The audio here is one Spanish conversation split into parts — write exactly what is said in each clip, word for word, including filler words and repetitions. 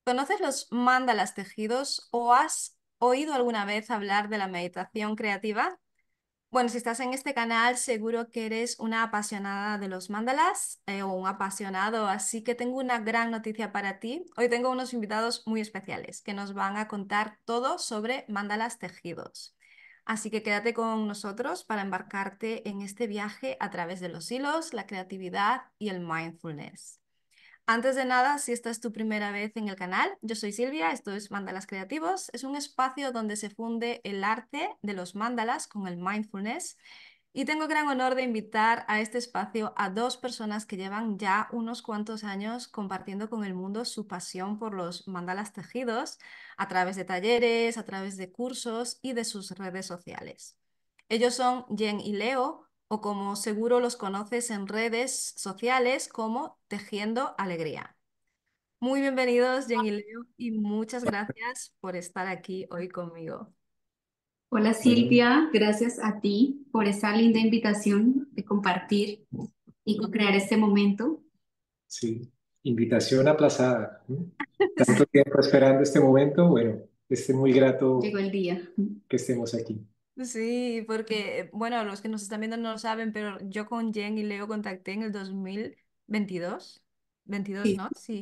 ¿Conoces los mandalas tejidos o has oído alguna vez hablar de la meditación creativa? Bueno, si estás en este canal, seguro que eres una apasionada de los mandalas eh, o un apasionado, así que tengo una gran noticia para ti. Hoy tengo unos invitados muy especiales que nos van a contar todo sobre mandalas tejidos. Así que quédate con nosotros para embarcarte en este viaje a través de los hilos, la creatividad y el mindfulness. Antes de nada, si esta es tu primera vez en el canal, yo soy Silvia, esto es Mandalas Creativos. Es un espacio donde se funde el arte de los mandalas con el mindfulness. Y tengo el gran honor de invitar a este espacio a dos personas que llevan ya unos cuantos años compartiendo con el mundo su pasión por los mandalas tejidos a través de talleres, a través de cursos y de sus redes sociales. Ellos son Jen y Leo, o como seguro los conoces en redes sociales como Tejiendo Alegría. Muy bienvenidos, Jen y Leo, y muchas gracias por estar aquí hoy conmigo. Hola Silvia, gracias a ti por esta linda invitación de compartir y co-crear este momento. Sí, invitación aplazada. ¿No? Tanto tiempo esperando este momento, bueno, es muy grato Llegó el día. que estemos aquí. Sí, porque, bueno, los que nos están viendo no lo saben, pero yo con Jen y Leo contacté en el dos mil veintidós, veintidós, Sí, ¿no? Sí.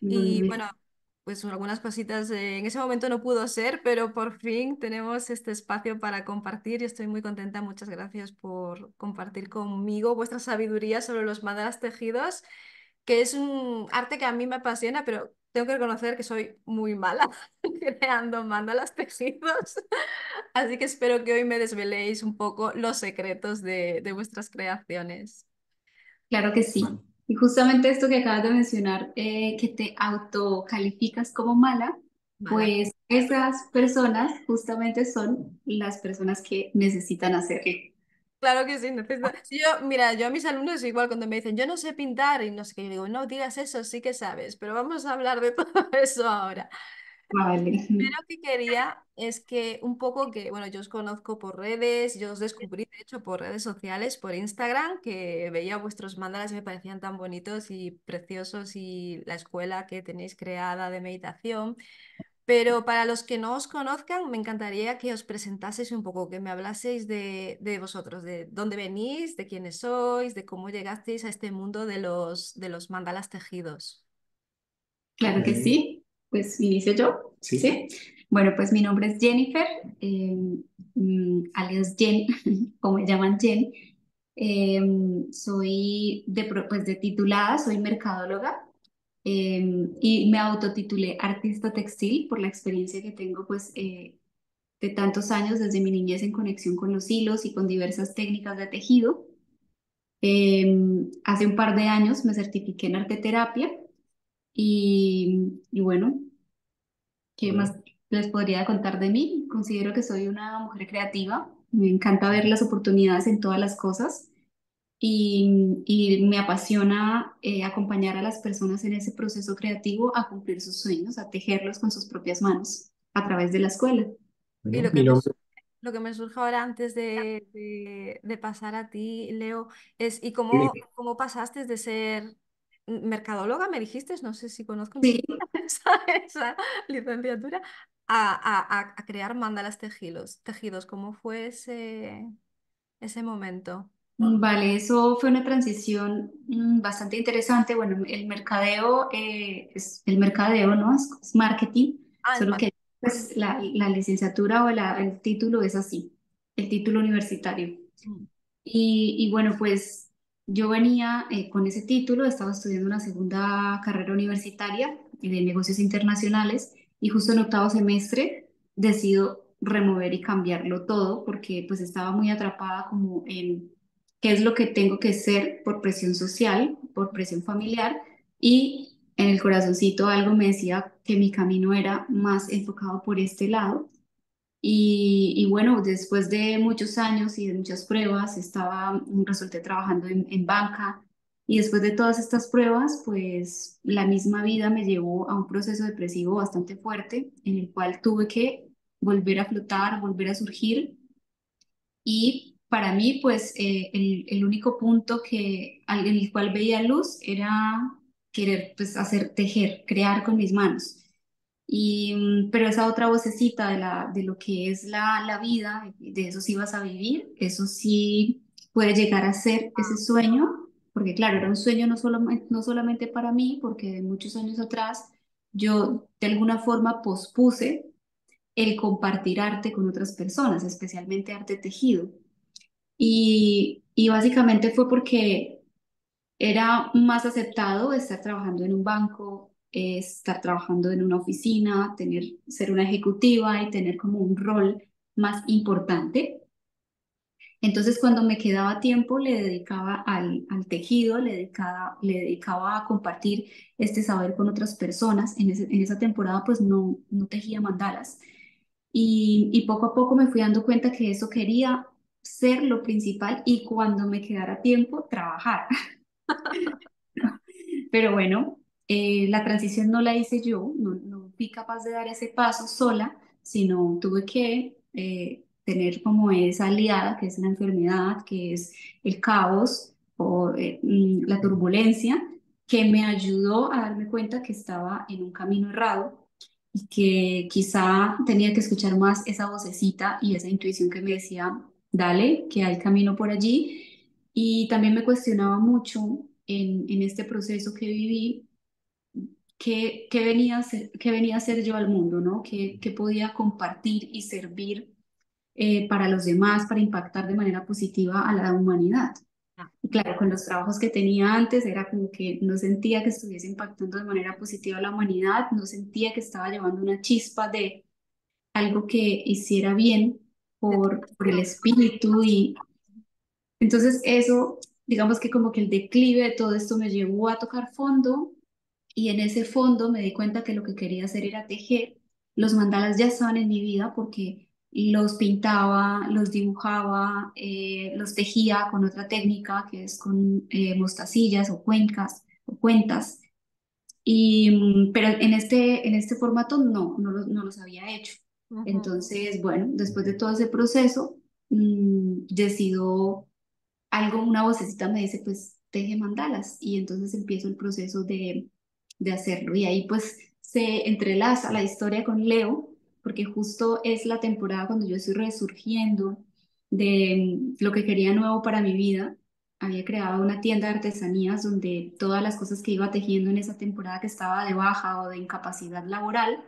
Y muy bueno, pues algunas cositas eh, en ese momento no pudo ser, pero por fin tenemos este espacio para compartir y estoy muy contenta. Muchas gracias por compartir conmigo vuestra sabiduría sobre los mandalas tejidos, que es un arte que a mí me apasiona, pero tengo que reconocer que soy muy mala creando mandalas tejidos. Así que espero que hoy me desveléis un poco los secretos de, de vuestras creaciones. claro que sí. Y justamente esto que acabas de mencionar, eh, que te autocalificas como mala, Mala. pues esas personas justamente son las personas que necesitan hacerlo. Claro que sí, necesito. Sí, yo, mira, yo a mis alumnos igual cuando me dicen, yo no sé pintar y no sé qué, yo digo, no digas eso, sí que sabes, pero vamos a hablar de todo eso ahora. Vale. Primero que quería es que un poco que, bueno, yo os conozco por redes, yo os descubrí de hecho por redes sociales, por Instagram, que veía vuestros mandalas y me parecían tan bonitos y preciosos y la escuela que tenéis creada de meditación. Pero para los que no os conozcan, me encantaría que os presentaseis un poco, que me hablaseis de, de vosotros, de dónde venís, de quiénes sois, de cómo llegasteis a este mundo de los, de los mandalas tejidos. Claro que Bueno, sí, pues inicio yo, sí, ¿sí? Bueno, pues mi nombre es Jennifer, eh, mm, alias Jen, como me llaman Jen. Eh, soy de, pro- pues de titulada, soy mercadóloga, eh, y me autotitulé artista textil por la experiencia que tengo pues eh, de tantos años desde mi niñez en conexión con los hilos y con diversas técnicas de tejido. Eh, Hace un par de años me certifiqué en arte terapia y, y bueno, ¿qué más les podría contar de mí? Considero que soy una mujer creativa, me encanta ver las oportunidades en todas las cosas y, y me apasiona eh, acompañar a las personas en ese proceso creativo a cumplir sus sueños, a tejerlos con sus propias manos a través de la escuela. Y bueno, lo que mi me, su- nombre, lo que me surge ahora antes de, de- de pasar a ti, Leo, es ¿y sí, cómo, cómo pasaste de ser mercadóloga, me dijiste, no sé si conozco ni Sí, siquiera esa, esa licenciatura, a, a- a- a crear mandalas tejidos, tejidos? ¿Cómo fue ese, ese momento? vale, eso fue una transición mm, bastante interesante. Bueno, el mercadeo eh, es el mercadeo, ¿no? Es, es marketing, Ah, es solo más. que pues, la, la licenciatura o la- el título es así, el título universitario. Mm. Y, y bueno, pues yo venía eh, con ese título, estaba estudiando una segunda carrera universitaria eh, de negocios internacionales y justo en octavo semestre decido remover y cambiarlo todo porque pues estaba muy atrapada como en qué es lo que tengo que ser por presión social, por presión familiar y en el corazoncito algo me decía que mi camino era más enfocado por este lado. Y, y bueno, después de muchos años y de muchas pruebas, estaba, resulté trabajando en, en banca y después de todas estas pruebas, pues la misma vida me llevó a un proceso depresivo bastante fuerte en el cual tuve que volver a flotar, volver a surgir y para mí, pues eh, el, el único punto que, al- en el cual veía luz era querer pues hacer, tejer, crear con mis manos. Y, mm, pero esa otra vocecita de, la, de lo que es la, la vida, de eso sí vas a vivir, eso sí puede llegar a ser ese sueño, porque claro, era un sueño no solamente, no solamente para mí, porque de muchos años atrás yo de alguna forma pospuse el compartir arte con otras personas, especialmente arte tejido. Y, y básicamente fue porque era más aceptado estar trabajando en un banco, eh, estar trabajando en una oficina, tener, ser una ejecutiva y tener como un rol más importante. Entonces, cuando me quedaba tiempo, le dedicaba al, al tejido, le dedicaba, le dedicaba a compartir este saber con otras personas. En, ese- en esa temporada, pues no, no tejía mandalas. Y, y poco a poco me fui dando cuenta que eso quería ser lo principal y cuando me quedara tiempo, trabajar. Pero bueno, eh, la transición no la hice yo, no, no fui capaz de dar ese paso sola, sino tuve que eh, tener como esa aliada, que es la enfermedad, que es el caos o eh, mm, la turbulencia, que me ayudó a darme cuenta que estaba en un camino errado y que quizá tenía que escuchar más esa vocecita y esa intuición que me decía, dale, que hay camino por allí. Y también me cuestionaba mucho en, en este proceso que viví, qué, qué venía a ser, qué venía a hacer yo al mundo, ¿no? ¿Qué, qué podía compartir y servir eh, para los demás, para impactar de manera positiva a la humanidad? Ah, Y claro, con los trabajos que tenía antes era como que no sentía que estuviese impactando de manera positiva a la humanidad, no sentía que estaba llevando una chispa de algo que hiciera bien de tu por, por el pasión. espíritu y entonces eso, digamos que como que el declive de todo esto me llevó a tocar fondo y en ese fondo me di cuenta que lo que quería hacer era tejer. Los mandalas ya estaban en mi vida porque los pintaba, los dibujaba, eh, los tejía con otra técnica que es con eh, mostacillas o cuencas o cuentas. Y, mm, pero en este, en este formato no, no, los- no los había hecho. Ujú. Entonces, bueno, después de todo ese proceso, mm, decido algo, una vocecita me dice, pues teje mandalas y entonces empiezo el proceso de, de hacerlo. Y ahí pues se entrelaza la historia con Leo, porque justo es la temporada cuando yo estoy resurgiendo de mm, lo que quería nuevo para mi vida. Había creado una tienda de artesanías donde todas las cosas que iba tejiendo en esa temporada que estaba de baja o de incapacidad laboral,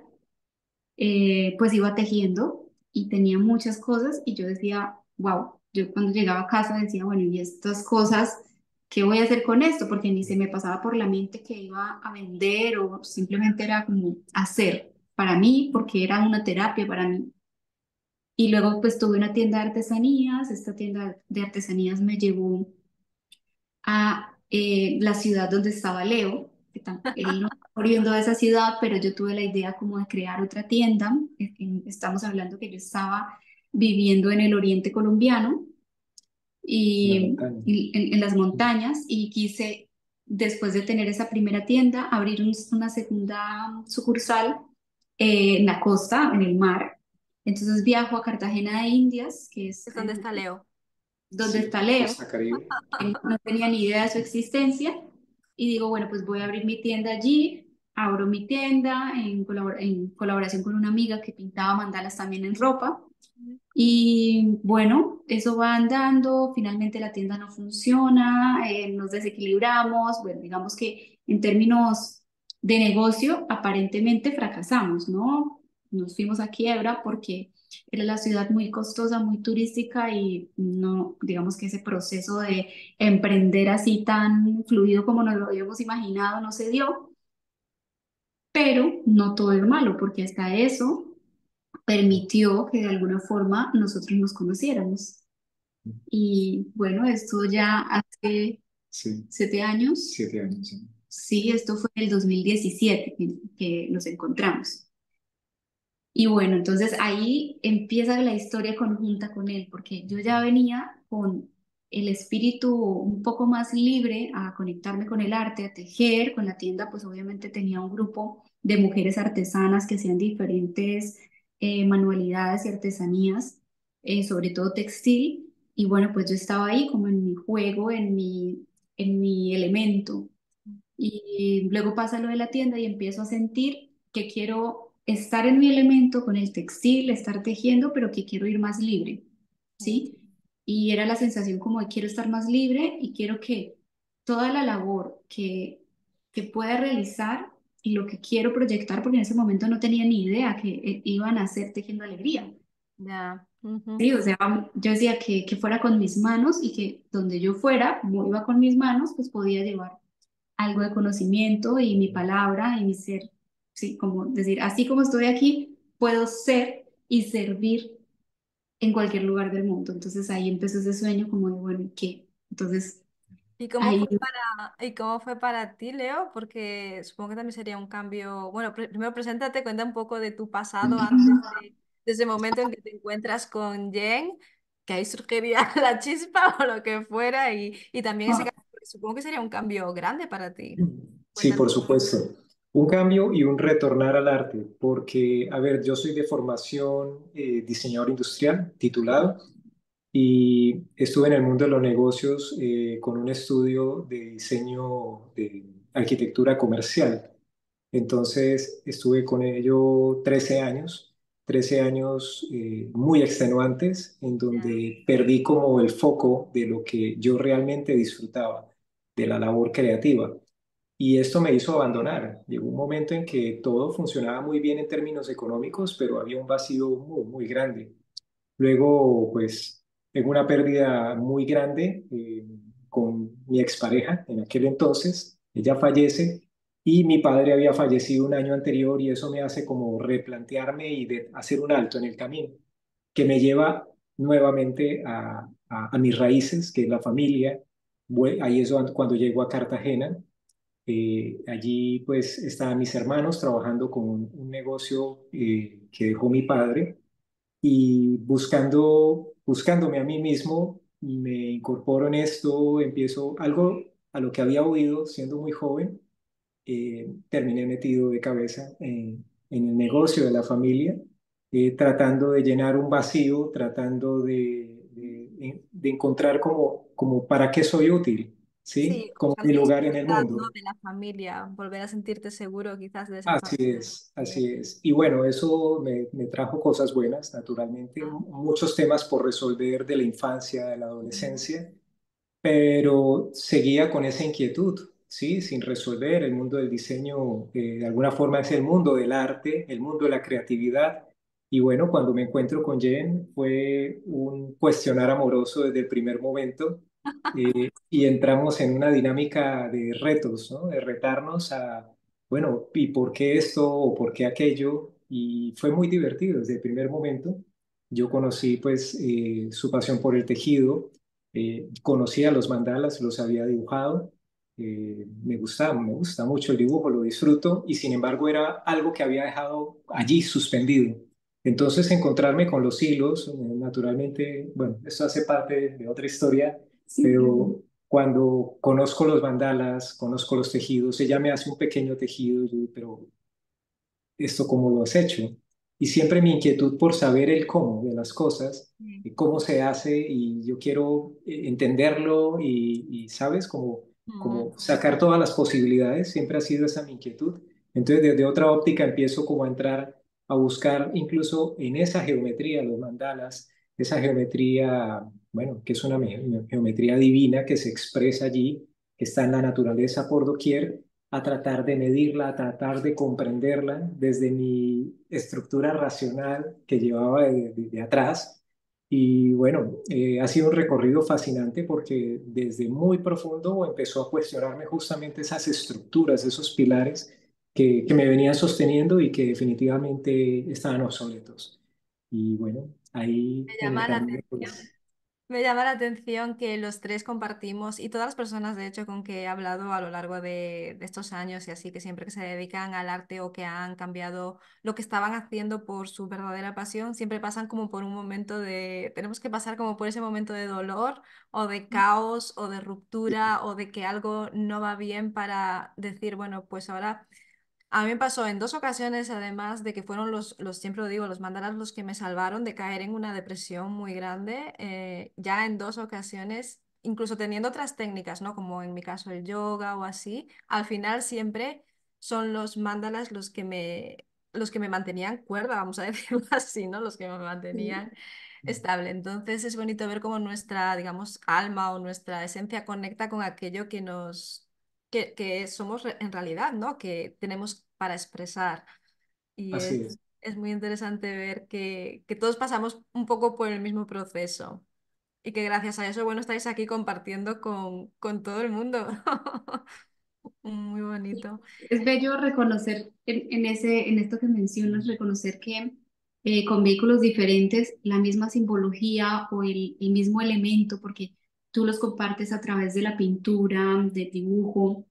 eh, pues iba tejiendo y tenía muchas cosas y yo decía, wow, yo cuando llegaba a casa decía, bueno, ¿y estas cosas qué voy a hacer con esto? Porque ni se me pasaba por la mente que iba a vender o simplemente era como hacer para mí, porque era una terapia para mí. Y luego pues tuve una tienda de artesanías, esta tienda de artesanías me llevó a eh, la ciudad donde estaba Leo, que tam- él no está oriundo de esa ciudad, pero yo tuve la idea como de crear otra tienda. Eh, eh, Estamos hablando que yo estaba viviendo en el oriente colombiano En la y, montaña. y en, en las montañas y quise, después de tener esa primera tienda, abrir un- una segunda sucursal eh, en la costa, en el mar. Entonces viajo a Cartagena de Indias, que es ¿Es donde eh, está Leo? donde Sí, está Leo, Costa Caribe. que no tenía ni idea de su existencia y digo, bueno, pues voy a abrir mi tienda allí, abro mi tienda en, colabor- en colaboración con una amiga que pintaba mandalas también en ropa y bueno, eso va andando, finalmente la tienda no funciona, eh, nos desequilibramos, bueno, digamos que en términos de negocio aparentemente fracasamos, ¿no? Nos fuimos a quiebra porque era la ciudad muy costosa, muy turística y no, digamos que ese proceso de emprender así tan fluido como nos lo habíamos imaginado no se dio, pero no todo es malo porque hasta eso permitió que de alguna forma nosotros nos conociéramos. Y bueno, esto ya hace Sí, siete años. siete años. Sí. Sí, esto fue en el dos mil diecisiete que, que nos encontramos. Y bueno, entonces ahí empieza la historia conjunta con él, porque yo ya venía con el espíritu un poco más libre a conectarme con el arte, a tejer, con la tienda, pues obviamente tenía un grupo de mujeres artesanas que hacían diferentes eh, manualidades y artesanías, eh, sobre todo textil, y bueno, pues yo estaba ahí como en mi juego, en mi, en mi elemento. Y luego pasa lo de la tienda y empiezo a sentir que quiero estar en mi elemento con el textil, estar tejiendo, pero que quiero ir más libre, Mm. ¿sí? Y era la sensación como de quiero estar más libre y quiero que toda la labor que, que pueda realizar y lo que quiero proyectar, porque en ese momento no tenía ni idea que eh, iban a hacer tejiendo alegría. Ya. Ujú. Sí, o sea, yo decía que, que fuera con mis manos y que donde yo fuera, como iba con mis manos, pues podía llevar algo de conocimiento y mi palabra y mi ser, sí, como decir, así como estoy aquí, puedo ser y servir en cualquier lugar del mundo. Entonces ahí empezó ese sueño como de, bueno, ¿y qué? Entonces ¿Y cómo ahí, fue para, y cómo fue para ti, Leo? Porque supongo que también sería un cambio. Bueno, pr- primero preséntate, cuenta un poco de tu pasado antes de, de ese momento en que te encuentras con Jen, que ahí surgiría la chispa o lo que fuera, y, y también ese ah, cambio, porque supongo que sería un cambio grande para ti. Sí, Cuéntanos. por supuesto. Un cambio y un retornar al arte, porque, a ver, yo soy de formación eh, diseñador industrial, titulado, y estuve en el mundo de los negocios eh, con un estudio de diseño de arquitectura comercial. Entonces estuve con ello trece años, trece años eh, muy extenuantes, en Ya. donde perdí como el foco de lo que yo realmente disfrutaba, de la labor creativa. Y esto me hizo abandonar. Llegó un momento en que todo funcionaba muy bien en términos económicos, pero había un vacío muy, muy grande. Luego, pues, tengo una pérdida muy grande eh, con mi expareja en aquel entonces. Ella fallece y mi padre había fallecido un año anterior y eso me hace como replantearme y de hacer un alto en el camino, que me lleva nuevamente a, a- a mis raíces, que es la familia. Bue- Ahí es cuando llego a Cartagena. Eh, allí pues estaban mis hermanos trabajando con un negocio eh, que dejó mi padre y buscando, buscándome a mí mismo, me incorporo en esto, empiezo algo a lo que había oído siendo muy joven, eh, terminé metido de cabeza en, en el negocio de la familia, eh, tratando de llenar un vacío, tratando de, de, de encontrar como, como para qué soy útil, ¿sí? Sí, Como mi buscando lugar en el seguridad, ¿no? mundo. De la familia, volver a sentirte seguro quizás de esa Así familia. es, así es. Y bueno, eso me, me trajo cosas buenas, naturalmente, Ah, muchos temas por resolver de la infancia, de la ujú. adolescencia, pero seguía con esa inquietud, ¿sí? Sin resolver. El mundo del diseño, eh, de alguna forma, es el mundo del arte, el mundo de la creatividad. Y bueno, cuando me encuentro con Jen, fue un cuestionar amoroso desde el primer momento. eh, y entramos en una dinámica de retos, ¿no? De retarnos a, bueno, ¿y por qué esto o por qué aquello? Y fue muy divertido desde el primer momento. Yo conocí, pues, eh, su pasión por el tejido, eh, conocía los mandalas, los había dibujado, eh, me gustaba, me gusta mucho el dibujo, lo disfruto y sin embargo era algo que había dejado allí suspendido. Entonces encontrarme con los hilos, eh, naturalmente, bueno, esto hace parte de otra historia, sí, pero cuando conozco los mandalas, conozco los tejidos, ella me hace un pequeño tejido, y yo digo, pero ¿esto cómo lo has hecho? Y siempre mi inquietud por saber el cómo de las cosas, Sí. y cómo se hace, y yo quiero eh, entenderlo y, y, ¿sabes? Como, Mm. como sacar todas las posibilidades, siempre ha sido esa mi inquietud. Entonces, desde otra óptica empiezo como a entrar a buscar incluso en esa geometría, los mandalas, esa geometría, bueno, que es una me- geometría divina que se expresa allí, que está en la naturaleza por doquier, a tratar de medirla, a tratar de comprenderla desde mi estructura racional que llevaba de, de- de atrás. Y bueno, eh, ha sido un recorrido fascinante porque desde muy profundo empezó a cuestionarme justamente esas estructuras, esos pilares que, que me venían sosteniendo y que definitivamente estaban obsoletos. Y bueno, ahí Me en el llama la camino, atención. pues, Me llama la atención que los tres compartimos, y todas las personas, de hecho, con que he hablado a lo largo de, de estos años y así, que siempre que se dedican al arte o que han cambiado lo que estaban haciendo por su verdadera pasión, siempre pasan como por un momento de, tenemos que pasar como por ese momento de dolor o de caos o de ruptura o de que algo no va bien para decir, bueno, pues ahora... A mí me pasó en dos ocasiones, además de que fueron los, los, siempre lo digo, los mandalas los que me salvaron de caer en una depresión muy grande. Eh, ya en dos ocasiones, incluso teniendo otras técnicas, ¿no? Como en mi caso el yoga o así, al final siempre son los mandalas los que me, los que me mantenían cuerda, vamos a decirlo así, ¿no? Los que me Sí. mantenían estable. Entonces es bonito ver cómo nuestra, digamos, alma o nuestra esencia conecta con aquello que nos, que, que somos re- en realidad, ¿no? Que tenemos para expresar. Y Así es, es. es muy interesante ver que, que todos pasamos un poco por el mismo proceso y que gracias a eso, bueno, estáis aquí compartiendo con, con todo el mundo. Muy bonito. Es bello reconocer en, en ese, en esto que mencionas, reconocer que eh, con vehículos diferentes la misma simbología o el, el mismo elemento, porque tú los compartes a través de la pintura, del dibujo,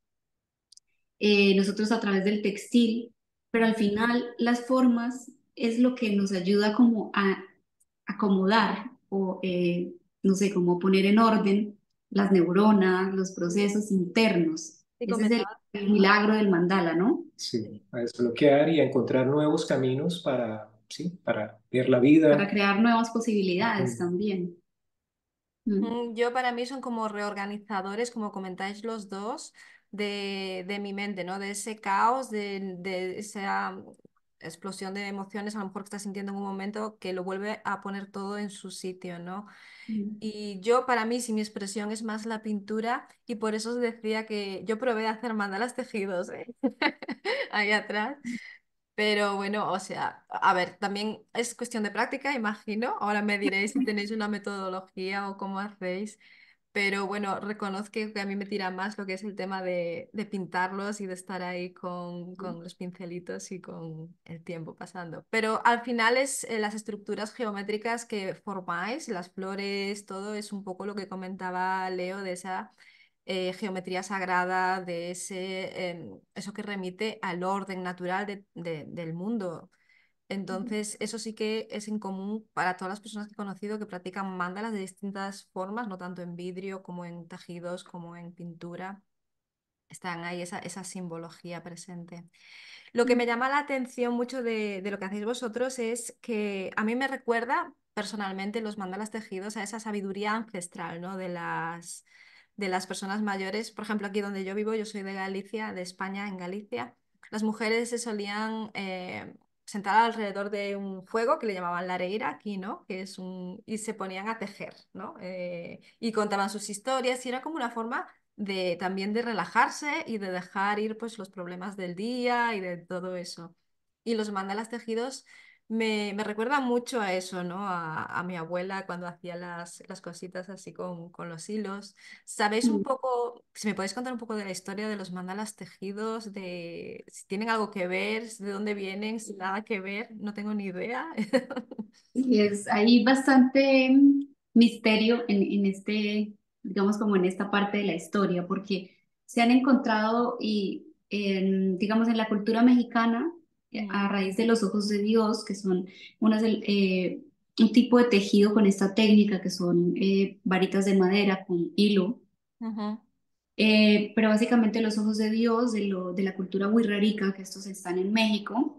eh, nosotros a través del textil, pero al final las formas es lo que nos ayuda como a acomodar o, eh, no sé, como poner en orden las neuronas, los procesos internos. Y Ese es el, comentabas, el milagro del mandala, ¿no? Sí, a desbloquear y a encontrar nuevos caminos para, sí, para ver la Para vida. crear nuevas posibilidades Ujú. también. Mm, mm, yo para mí son como reorganizadores, como comentáis los dos, de, de mi mente, ¿no? De ese caos, de, de esa mm, explosión de emociones, a lo mejor que estás sintiendo en un momento, que lo vuelve a poner todo en su sitio, ¿no? mm. Y yo, para mí, si mi expresión es más la pintura, y por eso os decía que yo probé a hacer mandalas tejidos, ¿eh? Ahí atrás. Pero bueno, o sea, a ver, también es cuestión de práctica, imagino. Ahora me diréis si tenéis una metodología o cómo hacéis. Pero bueno, reconozco que a mí me tira más lo que es el tema de, de pintarlos y de estar ahí con, con los pincelitos y con el tiempo pasando. Pero al final es eh, las estructuras geométricas que formáis, las flores, todo es un poco lo que comentaba Leo de esa eh, geometría sagrada, de ese, em, eso que remite al orden natural de- de- del mundo. Entonces, eso sí que es en común para todas las personas que he conocido que practican mandalas de distintas formas, no tanto en vidrio como en tejidos, como en pintura. Están ahí esa, esa simbología presente. Lo que me llama la atención mucho de, de lo que hacéis vosotros es que a mí me recuerda personalmente los mandalas tejidos a esa sabiduría ancestral, ¿no? De las, de las personas mayores. Por ejemplo, aquí donde yo vivo, yo soy de Galicia, de España, en Galicia. Las mujeres se solían eh, sentar alrededor de un fuego que le llamaban la areira aquí, ¿no? Que es un... y se ponían a tejer, ¿no? Eh, y contaban sus historias y era como una forma de también de relajarse y de dejar ir pues los problemas del día y de todo eso. Y los mandalas tejidos me, me recuerdan mucho a eso, ¿no? A, a mi abuela cuando hacía las, las cositas así con, con los hilos. ¿Sabéis un Mm. poco, si me podéis contar un poco de la historia de los mandalas tejidos, de si tienen algo que ver, de dónde vienen, si nada que ver? No tengo ni idea. Y es, hay bastante mm, misterio en, en este, digamos como en esta parte de la historia, porque se han encontrado y en, digamos en la cultura mexicana, eh, Mm, a raíz de los ojos de Dios, que son unas, del- eh, un tipo de tejido con esta técnica, que son eh, varitas de madera con hilo, ujú, eh, pero básicamente los ojos de Dios, de, lo, de la cultura wixárika, que estos están en México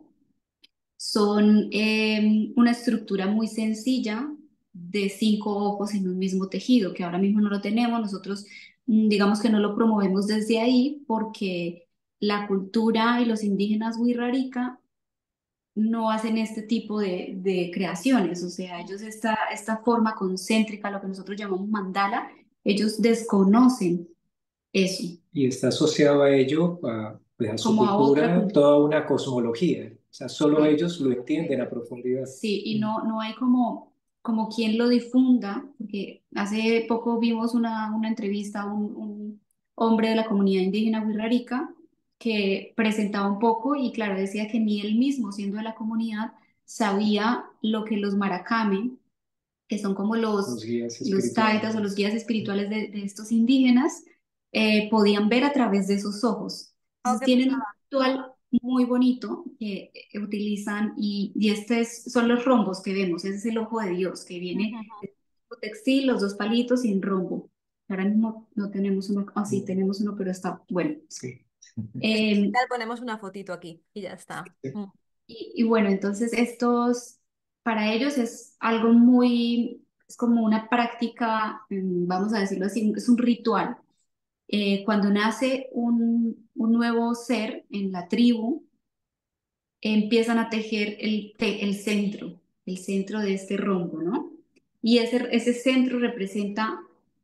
son eh, una estructura muy sencilla de cinco ojos en un mismo tejido, que ahora mismo no lo tenemos. Nosotros, mm, digamos que no lo promovemos desde ahí porque la cultura y los indígenas Wixárika no hacen este tipo de, de creaciones. O sea, ellos esta, esta forma concéntrica, lo que nosotros llamamos mandala, ellos desconocen eso, Y está asociado a ello, a, pues, a su como a otra cultura, cultura. toda una cosmología. O sea, solo ellos lo entienden a profundidad. Sí, y Mm. no, no hay como, como quien lo difunda, porque hace poco vimos una, una entrevista a un, un hombre de la comunidad indígena wixárika que presentaba un poco y claro, decía que ni él mismo, siendo de la comunidad, sabía lo que los maracame, que son como los, Los guías los taitas o espirituales. los guías espirituales de, de estos indígenas, eh, podían ver a través de sus ojos. oh, Entonces qué tienen un pasada. ritual muy bonito que eh, utilizan y, y estos son los rombos que vemos, ese es el ojo de Dios que viene Ujú. de tipo textil, los dos palitos y en rombo. Ahora mismo no tenemos uno, ah sí, tenemos uno, pero está bueno. Sí. Si Eh, tal, ponemos una fotito aquí y ya está. Mm. y, y bueno, entonces estos, para ellos es algo muy, es como una práctica, mm, vamos a decirlo así, es un ritual. Eh, cuando nace un, un nuevo ser en la tribu, empiezan a tejer el, te- el centro, el centro de este rombo, ¿no? Y ese, ese centro representa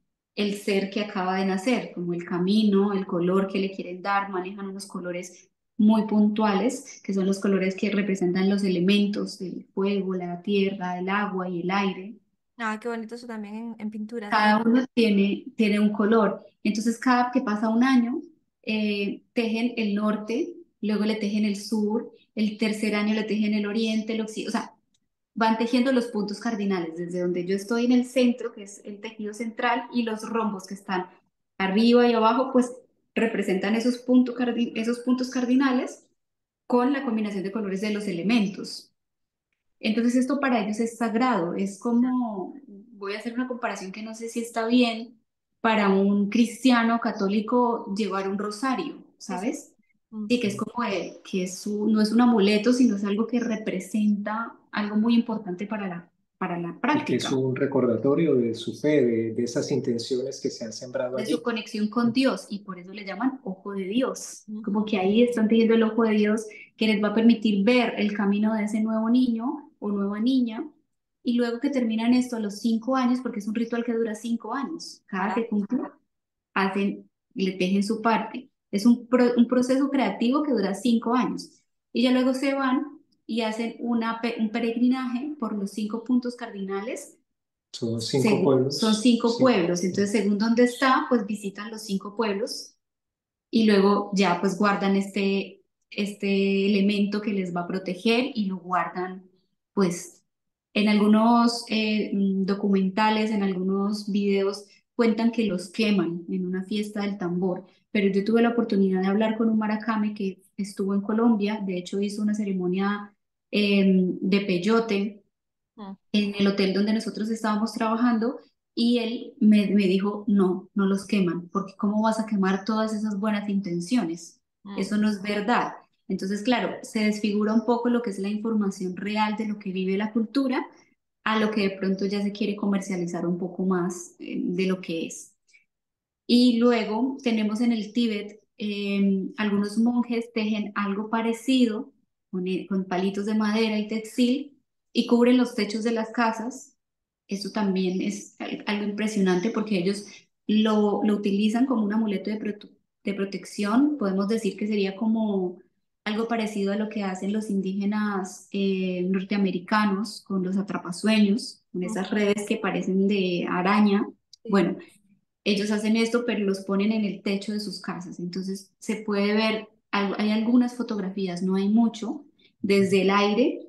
el ser que acaba de nacer, como el camino, el color que le quieren dar, manejan unos colores muy puntuales, que son los colores que representan los elementos del fuego, la tierra, el agua y el aire. Ah, qué bonito eso también en, en pinturas, ¿no? Cada uno tiene, tiene un color. Entonces, cada que pasa un año, eh, tejen el norte, luego le tejen el sur, el tercer año le tejen el oriente, el occidente, o sea, van tejiendo los puntos cardinales, desde donde yo estoy en el centro, que es el tejido central, y los rombos que están arriba y abajo, pues representan esos puntos, esos puntos cardinales con la combinación de colores de los elementos. Entonces esto para ellos es sagrado, es como, voy a hacer una comparación que no sé si está bien, para un cristiano católico llevar un rosario, Sí, sí. ¿sabes? Mm. Sí, que es como de- que es un- no es un amuleto, sino es algo que representa algo muy importante para la, para la y que es práctica, un recordatorio de su fe, de, de esas intenciones que se han sembrado de su allí. conexión con Dios, y por eso le llaman ojo de Dios. Como Ujú. que ahí están teniendo el ojo de Dios que les va a permitir ver el camino de ese nuevo niño o nueva niña, y luego que terminan esto a los cinco años, porque es un ritual que dura cinco años, cada que Caramba. cumplen, hacen, le tejen su parte. Es un, pro- un proceso creativo que dura cinco años. Y ya luego se van y hacen una, pe- un peregrinaje por los cinco puntos cardinales. Son cinco Según, son pueblos, cinco sí, pueblos, entonces según dónde está, pues visitan los cinco pueblos y luego ya pues guardan este, este elemento que les va a proteger y lo guardan pues en algunos eh, mm, documentales, en algunos videos cuentan que los queman en una fiesta del tambor, pero yo tuve la oportunidad de hablar con un maracame que estuvo en Colombia, de hecho hizo una ceremonia em, de peyote Mm, en el hotel donde nosotros estábamos trabajando y él me, me dijo, no, no los queman, porque ¿cómo vas a quemar todas esas buenas intenciones? mm. Eso no es verdad. Entonces, claro, se desfigura un poco lo que es la información real de lo que vive la cultura a lo que de pronto ya se quiere comercializar un poco más eh, de lo que es. Y luego tenemos en el Tíbet, eh, algunos monjes tejen algo parecido con, eh, con palitos de madera y textil y cubren los techos de las casas. Eso también es al- algo impresionante porque ellos lo, lo utilizan como un amuleto de, prote- de protección. Podemos decir que sería como algo parecido a lo que hacen los indígenas eh, norteamericanos con los atrapasueños, con esas Ujú. redes que parecen de araña. Sí. Bueno, ellos hacen esto, pero los ponen en el techo de sus casas. Entonces se puede ver, al- hay algunas fotografías, no hay mucho, desde el aire,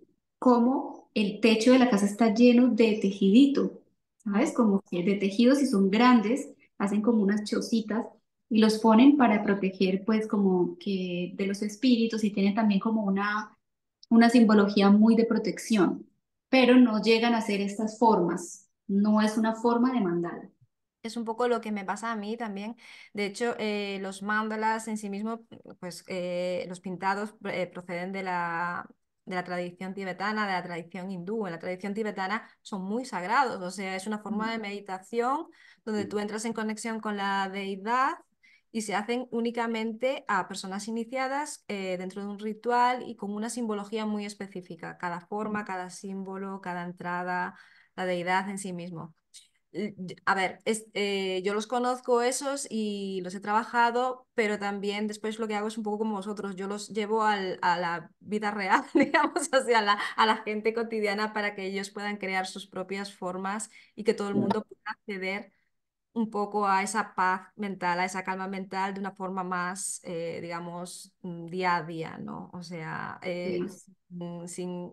como el techo de la casa está lleno de tejidito, ¿sabes? Mm. Como que de tejidos y son grandes, hacen como unas chocitas y los ponen para proteger, pues, como que de los espíritus y tienen también como una, una simbología muy de protección, pero no llegan a ser estas formas, no es una forma de mandala. Es un poco lo que me pasa a mí también. De hecho, eh, los mandalas en sí mismos, pues eh, los pintados eh, proceden de la, de la tradición tibetana, de la tradición hindú. En la tradición tibetana son muy sagrados, o sea, es una forma de meditación donde tú entras en conexión con la deidad y se hacen únicamente a personas iniciadas eh, dentro de un ritual y con una simbología muy específica. Cada forma, cada símbolo, cada entrada, la deidad en sí mismo. L- y- A ver, es- eh, yo los conozco esos y los he trabajado, pero también después lo que hago es un poco como vosotros, yo los llevo al- a la vida real, digamos así, a la, a la gente cotidiana para que ellos puedan crear sus propias formas y que todo el mundo pueda acceder un poco a esa paz mental, a esa calma mental de una forma más, eh, digamos, mm, día a día, ¿no? O sea, eh, Sí. sin, sin-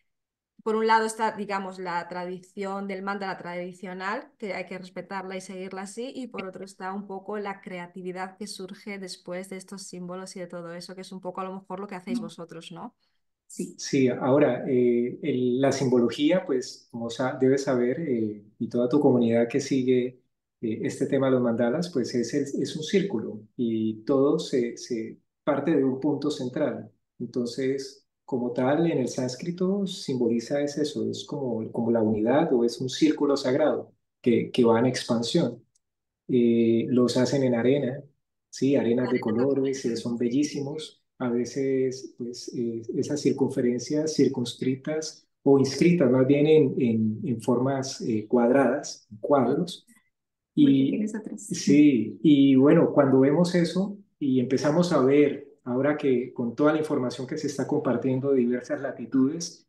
por un lado está, digamos, la tradición del mandala tradicional, que hay que respetarla y seguirla así, y por otro está un poco la creatividad que surge después de estos símbolos y de todo eso, que es un poco a lo mejor lo que hacéis vosotros, ¿no? Sí, Sí, ahora, eh, el- la simbología, pues, como sa- debes saber, eh, y toda tu comunidad que sigue eh, este tema de los mandalas, pues es, el- es un círculo y todo se, se parte de un punto central. Entonces, como tal, en el sánscrito simboliza es eso, es como, como la unidad o es un círculo sagrado que, que va en expansión. Eh, los hacen en arena, sí, arenas de Arena también. colores, eh, son bellísimos a veces pues eh, esas circunferencias circunscritas o inscritas más bien en, en, en formas eh, cuadradas, en Mm. cuadros. Muy Y pequeños atrás. sí, y bueno, cuando vemos eso y empezamos a ver, ahora que con toda la información que se está compartiendo de diversas latitudes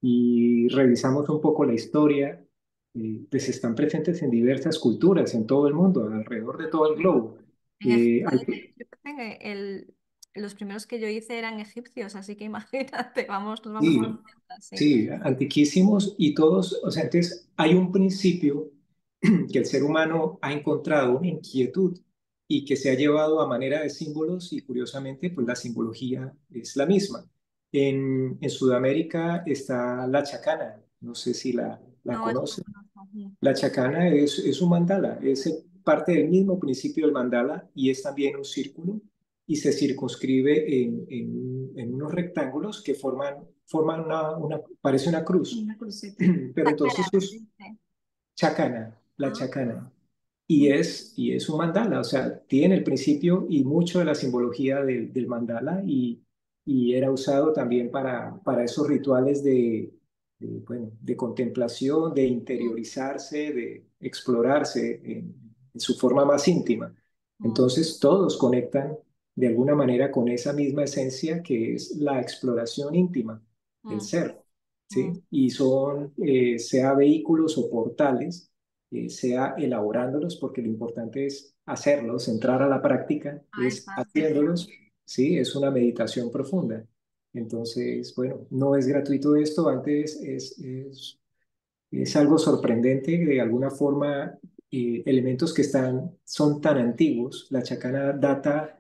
y revisamos un poco la historia, eh, pues están presentes en diversas culturas en todo el mundo, alrededor de todo el globo. En Eh, Egipto, de hay- hecho, yo creo que el, los primeros que yo hice eran egipcios, así que imagínate, vamos, nos vamos sí, a así. sí, antiquísimos y todos, o sea, entonces hay un principio que el ser humano ha encontrado una inquietud y que se ha llevado a manera de símbolos y curiosamente pues la simbología es la misma. En, en Sudamérica está la chacana, no sé si la, la No, eso no conoce. conozco. Mm. La chacana es, es un mandala, es el- parte del mismo principio del mandala y es también un círculo y se circunscribe en, en- en unos rectángulos que forman, forman una, una- parece una cruz. Una cruceta. Pero entonces Sacana, me es dice. chacana, la Ah, chacana. Y mm, es, y es un mandala, o sea, tiene el principio y mucho de la simbología del, del mandala y, y era usado también para, para esos rituales de, de, bueno, de contemplación, de mm, interiorizarse, de explorarse en, en su forma más íntima. mm, Entonces, todos conectan de alguna manera con esa misma esencia que es la exploración íntima del mm, ser, mm. ¿sí? Y son, eh, sea vehículos o portales eh, sea elaborándolos, porque lo importante es hacerlos, entrar a la práctica, Ah, es exacto. haciéndolos, ¿sí? Es una meditación profunda. Entonces, bueno, no es gratuito esto, antes es, es es algo sorprendente que de alguna forma eh, elementos que están, son tan antiguos. La chacana data,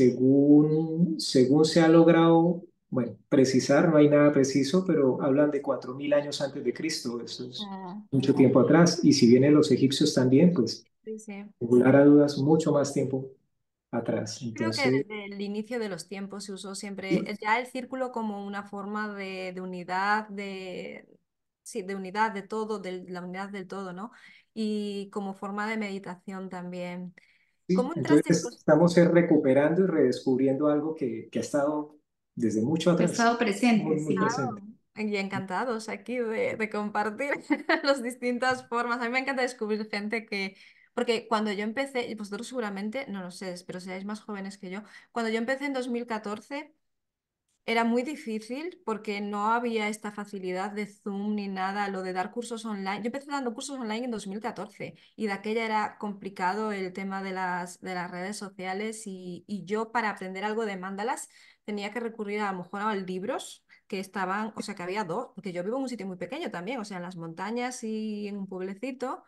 según, según se ha logrado, bueno, precisar, no hay nada preciso, pero hablan de cuatro mil años antes de Cristo. Eso es Mm, mucho tiempo atrás. Y si vienen los egipcios también, pues, sí, sí. sin lugar a dudas, mucho más tiempo atrás. Creo que Entonces, desde el inicio de los tiempos se usó siempre sí, el- ya el círculo como una forma de, de unidad, de, sí, de unidad de todo, de la unidad del todo, ¿no? Y como forma de meditación también. sí. ¿Cómo entraste Entonces pues, estamos eh, recuperando y redescubriendo algo que, que ha estado desde mucho Que ha atrás, estado presente, muy, muy sí. presente. y encantados aquí de, de compartir las distintas formas? A mí me encanta descubrir gente que, porque cuando yo empecé, y vosotros seguramente, no lo sé, pero seáis más jóvenes que yo, cuando yo empecé en dos mil catorce. Era muy difícil porque no había esta facilidad de Zoom ni nada, lo de dar cursos online. Yo empecé dando cursos online en dos mil catorce y de aquella era complicado el tema de las, de las redes sociales y, y yo para aprender algo de mandalas tenía que recurrir a lo mejor a libros que estaban, o sea que había dos, porque yo vivo en un sitio muy pequeño también, o sea, en las montañas y en un pueblecito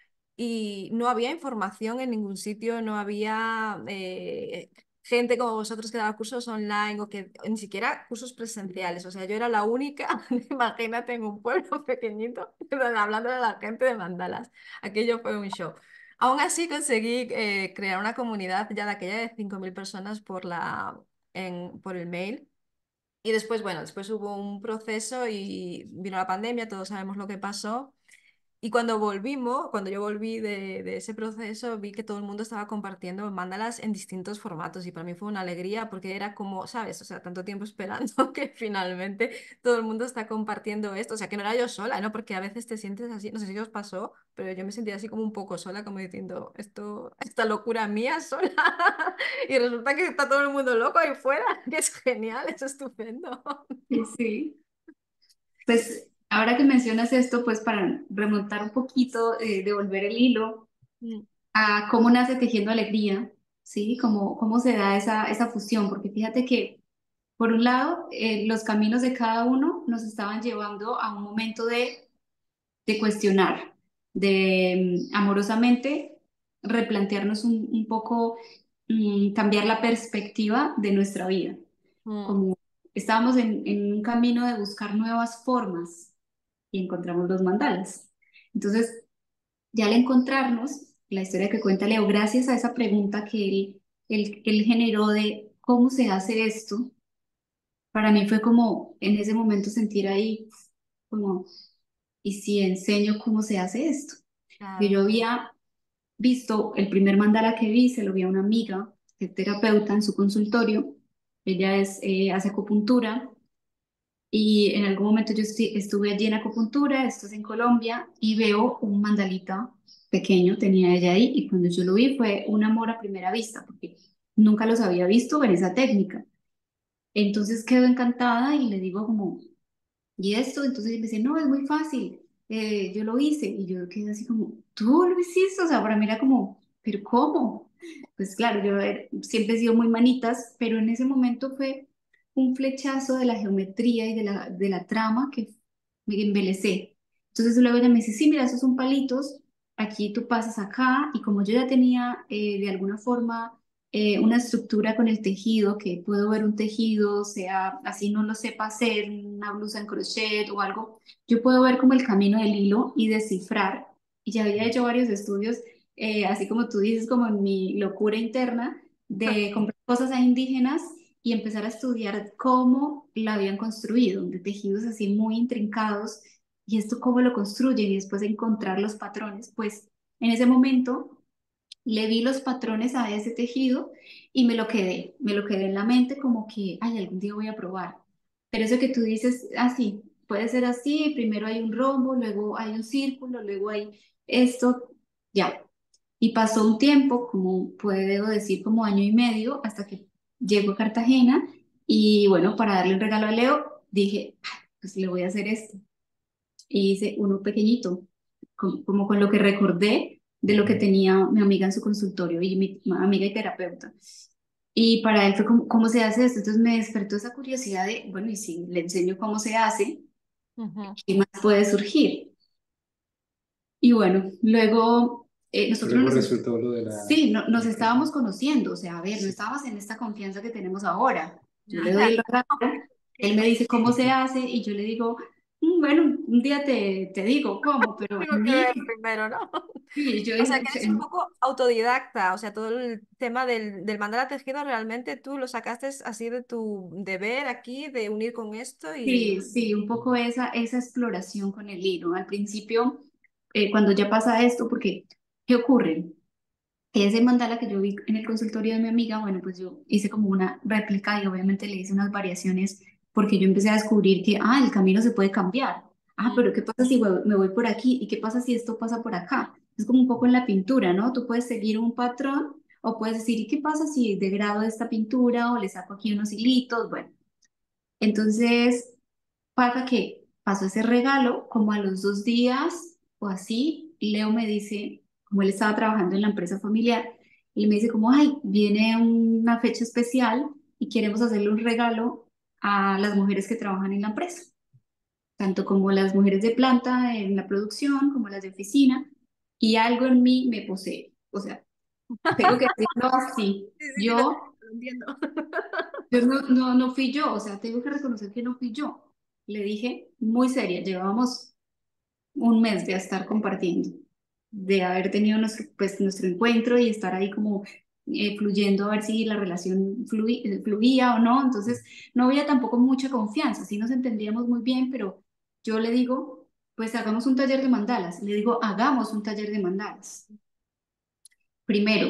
y no había información en ningún sitio, no había eh, gente como vosotros que daba cursos online o que ni siquiera cursos presenciales. O sea, yo era la única, imagínate, en un pueblo pequeñito, hablando de la gente de mandalas. Aquello fue un show. Aún así conseguí eh, crear una comunidad ya de aquella de cinco mil personas por la, en, por el mail. Y después, bueno, después hubo un proceso y vino la pandemia, todos sabemos lo que pasó. Y cuando volvimos, cuando yo volví de, de ese proceso, vi que todo el mundo estaba compartiendo mandalas en distintos formatos y para mí fue una alegría porque era como, ¿sabes? O sea, tanto tiempo esperando que finalmente todo el mundo está compartiendo esto. O sea, que no era yo sola, ¿no? Porque a veces te sientes así, no sé si os pasó, pero yo me sentía así como un poco sola, como diciendo, esto, esta locura mía sola. Y resulta que está todo el mundo loco ahí fuera, que es genial, es estupendo. Sí, sí. Pues ahora que mencionas esto, pues para remontar un poquito, eh, devolver el hilo Mm, a cómo nace Tejiendo Alegría, ¿sí? Cómo, cómo se da esa, esa fusión, porque fíjate que, por un lado, eh, los caminos de cada uno nos estaban llevando a un momento de, de cuestionar, de mm, amorosamente replantearnos un, un poco, mm, cambiar la perspectiva de nuestra vida. mm, Como estábamos en, en un camino de buscar nuevas formas y encontramos los mandalas. Entonces, ya al encontrarnos, la historia que cuenta Leo, gracias a esa pregunta que él, él, él generó de cómo se hace esto, para mí fue como en ese momento sentir ahí como, ¿y si enseño cómo se hace esto? Que claro. yo había visto el primer mandala que vi, se lo vi a una amiga, que es terapeuta en su consultorio, Ella es, eh, hace acupuntura y en algún momento yo esti- estuve allí en acupuntura, esto es en Colombia, y veo un mandalita pequeño, tenía ella ahí, y cuando yo lo vi fue un amor a primera vista, porque nunca los había visto en esa técnica. Entonces quedo encantada y le digo como, ¿y esto? Entonces él me dice, no, es muy fácil, eh, yo lo hice. Y yo quedé así como, ¿tú lo hiciste? O sea, para mí era como, ¿pero cómo? Pues claro, yo eh, siempre he sido muy manitas, pero en ese momento fue un flechazo de la geometría y de la, de la trama que me embelecé. Entonces luego ella me dice, sí, mira, esos son palitos, aquí tú pasas acá, y como yo ya tenía eh, de alguna forma eh, una estructura con el tejido, que puedo ver un tejido, sea así no lo sepa hacer, una blusa en crochet o algo, yo puedo ver como el camino del hilo y descifrar. Y ya había hecho varios estudios, eh, así como tú dices, como en mi locura interna, de comprar cosas a indígenas y empezar a estudiar cómo la habían construido, de tejidos así muy intrincados, y esto cómo lo construyen y después encontrar los patrones. Pues en ese momento le vi los patrones a ese tejido y me lo quedé, me lo quedé en la mente como que, ay, algún día voy a probar. Pero eso que tú dices, así, puede ser así, primero hay un rombo, luego hay un círculo, luego hay esto, ya. Y pasó un tiempo, como puedo decir, como año y medio, hasta que llego a Cartagena y bueno, para darle un regalo a Leo, dije, "Ay, pues le voy a hacer esto". Y hice uno pequeñito, com- como con lo que recordé de lo que tenía mi amiga en su consultorio y mi amiga y terapeuta. Y para él fue como, ¿cómo se hace esto? Entonces me despertó esa curiosidad de, bueno, y si le enseño cómo se hace, Ujú. ¿qué más puede surgir? Y bueno, luego eh, nosotros Luego nos, resultó lo de la... sí, no- nos estábamos conociendo, o sea, a ver, no estábamos en esta confianza que tenemos ahora. Yo le doy Nada. el regalo, él me dice cómo se hace y yo le digo, "Mm, bueno, un día te, te digo cómo", pero Tengo en que mí, ver primero, ¿no? sí, yo O sea, dije, que eres un en- poco autodidacta, o sea, todo el tema del, del mandala tejido realmente tú lo sacaste así de tu deber aquí, de unir con esto y... sí, sí, un poco esa, esa exploración con el hilo. Al principio, eh, cuando ya pasa esto, porque, ¿qué ocurre? Ese mandala que yo vi en el consultorio de mi amiga, bueno, pues yo hice como una réplica y obviamente le hice unas variaciones porque yo empecé a descubrir que, ah, el camino se puede cambiar. Ah, Mm. pero ¿qué pasa si voy- me voy por aquí? ¿Y qué pasa si esto pasa por acá? Es como un poco en la pintura, ¿no? Tú puedes seguir un patrón o puedes decir, ¿y qué pasa si degrado esta pintura o le saco aquí unos hilitos? Bueno, entonces pasa que pasó ese regalo, como a los dos días o así, Leo me dice, como él estaba trabajando en la empresa familiar, y me dice como, ay, viene una fecha especial y queremos hacerle un regalo a las mujeres que trabajan en la empresa, tanto como las mujeres de planta en la producción, como las de oficina, y algo en mí me posee. O sea, tengo que decirlo así. Sí, sí, sí, lo Yo, entiendo, lo entiendo. yo no, no, no fui yo, o sea, tengo que reconocer que no fui yo. Le dije muy seria, llevábamos un mes de estar compartiendo, de haber tenido nuestro, pues, nuestro encuentro y estar ahí como eh, fluyendo a ver si la relación flui- eh, fluía o no. Entonces no había tampoco mucha confianza, sí nos entendíamos muy bien, pero yo le digo, pues hagamos un taller de mandalas. Le digo, hagamos un taller de mandalas. Primero,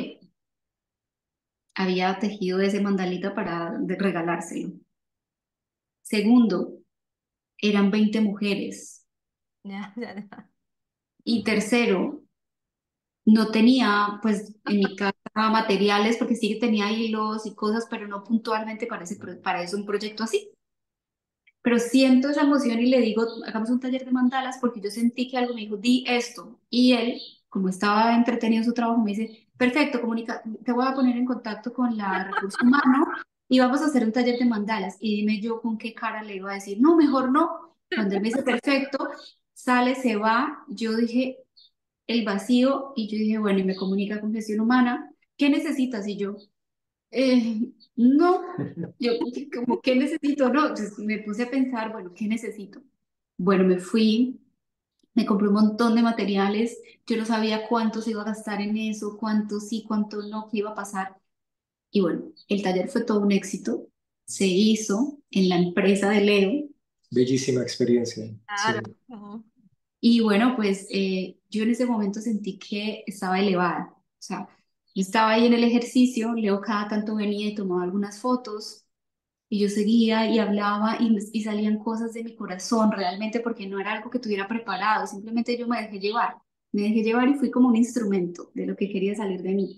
había tejido ese mandalita para de- regalárselo. Segundo, eran veinte mujeres. Ya, ya, ya. Y tercero, no tenía, pues, en mi casa materiales, porque sí que tenía hilos y cosas, pero no puntualmente para ese, pro- para eso un proyecto así. Pero siento esa emoción y le digo, hagamos un taller de mandalas, porque yo sentí que algo me dijo, di esto. Y él, como estaba entretenido en su trabajo, me dice, perfecto, comunica, te voy a poner en contacto con la recurso humano y vamos a hacer un taller de mandalas. Y dime yo con qué cara le iba a decir, no, mejor no. Cuando él me dice, perfecto, sale, se va, yo dije, el vacío, y yo dije, bueno, y me comunica con gestión humana, ¿qué necesitas? Y yo, "Eh, no, yo como, ¿qué necesito? No, entonces me puse a pensar, bueno, ¿qué necesito? Bueno, me fui, me compré un montón de materiales, yo no sabía cuánto se iba a gastar en eso, cuánto sí, cuánto no, qué iba a pasar. Y bueno, el taller fue todo un éxito, se hizo en la empresa de Leo, Bellísima experiencia. Claro. Sí. Ujú. y bueno, pues eh, yo en ese momento sentí que estaba elevada, o sea, yo estaba ahí en el ejercicio, Leo cada tanto venía y tomaba algunas fotos, Y yo seguía y hablaba y, y salían cosas de mi corazón realmente porque no era algo que tuviera preparado, simplemente yo me dejé llevar, me dejé llevar y fui como un instrumento de lo que quería salir de mí.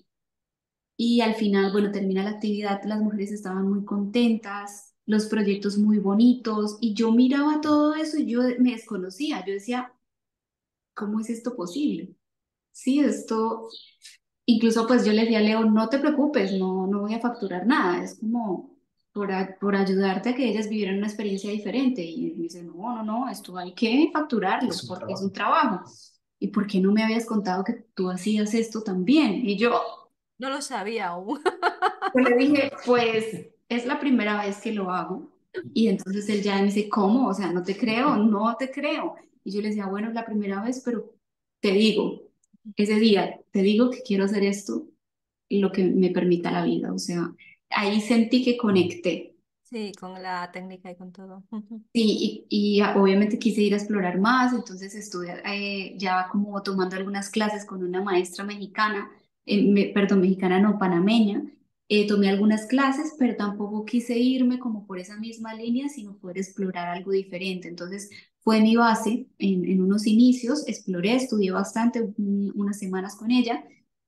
Y al final, bueno, termina la actividad, las mujeres estaban muy contentas, los proyectos muy bonitos y yo miraba todo eso y yo me desconocía, yo decía, ¿cómo es esto posible? Sí, esto, incluso pues yo le decía a Leo, no te preocupes, no, no voy a facturar nada, es como por, a- por ayudarte a que ellas vivieran una experiencia diferente. Y él me dice, no, no, no, esto hay que facturarlo Es un porque es un trabajo. trabajo. ¿Y por qué no me habías contado que tú hacías esto también? Y yo, No lo sabía aún. yo le dije, pues es la primera vez que lo hago. Y entonces él ya me dice, ¿cómo? O sea, no te creo, no te creo. Y yo le decía, bueno, es la primera vez, pero te digo, ese día, te digo que quiero hacer esto lo que me permita la vida. O sea, ahí sentí que conecté. Sí, con la técnica y con todo. Sí, y, y ah, obviamente quise ir a explorar más, entonces estuve eh, ya como tomando algunas clases con una maestra mexicana, eh, me- perdón, mexicana no, panameña. Eh, tomé algunas clases, pero tampoco quise irme como por esa misma línea, sino poder explorar algo diferente. Entonces fue mi base en, en unos inicios, exploré, estudié bastante, un- unas semanas con ella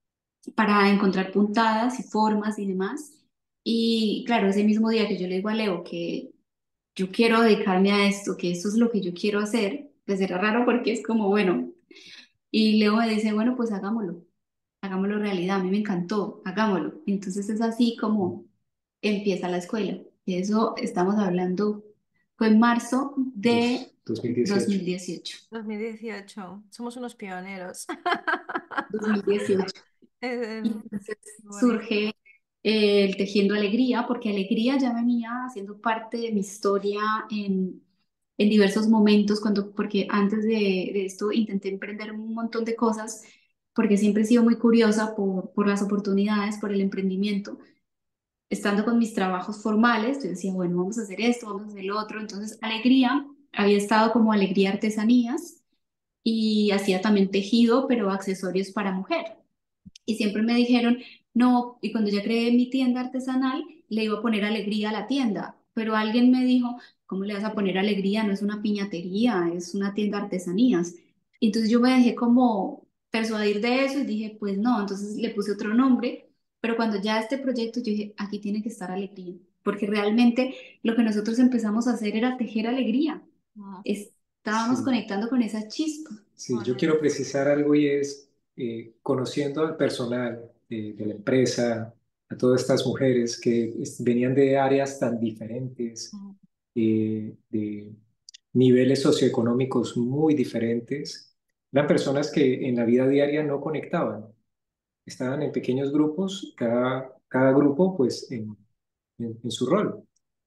para encontrar puntadas y formas y demás. Y claro, ese mismo día que yo le digo a Leo que yo quiero dedicarme a esto, que esto es lo que yo quiero hacer, pues era raro porque es como, bueno, y Leo me dice, bueno, pues hagámoslo, hagámoslo realidad, a mí me encantó, hagámoslo. Entonces es así como empieza la escuela. Y eso estamos hablando, fue en marzo de Dos- dos mil dieciocho. dos mil dieciocho. dos mil dieciocho. Somos unos pioneros. dos mil dieciocho. Y Eh, entonces bonito. surge eh, el Tejiendo Alegría, porque Alegría ya venía haciendo parte de mi historia en, en diversos momentos, cuando, porque antes de, de esto intenté emprender un montón de cosas, porque siempre he sido muy curiosa por, por las oportunidades, por el emprendimiento. Estando con mis trabajos formales, yo decía, bueno, vamos a hacer esto, vamos a hacer lo otro. Entonces, Alegría había estado como Alegría Artesanías y hacía también tejido, pero accesorios para mujer. Y siempre me dijeron, no, y cuando ya creé mi tienda artesanal, le iba a poner alegría a la tienda, pero alguien me dijo, ¿cómo le vas a poner alegría? No es una piñatería, es una tienda de artesanías. Y entonces yo me dejé como persuadir de eso y dije, pues no, entonces le puse otro nombre, pero cuando ya este proyecto, yo dije, aquí tiene que estar alegría, porque realmente lo que nosotros empezamos a hacer era tejer alegría. Ah, Estábamos Sí, conectando con esa chispa. sí, yo quiero bonito. precisar algo y es, eh, conociendo al personal de, de la empresa, a todas estas mujeres que es- venían de áreas tan diferentes, Mm, eh, de niveles socioeconómicos muy diferentes, eran personas que en la vida diaria no conectaban, estaban en pequeños grupos, cada, cada grupo pues en, en en su rol.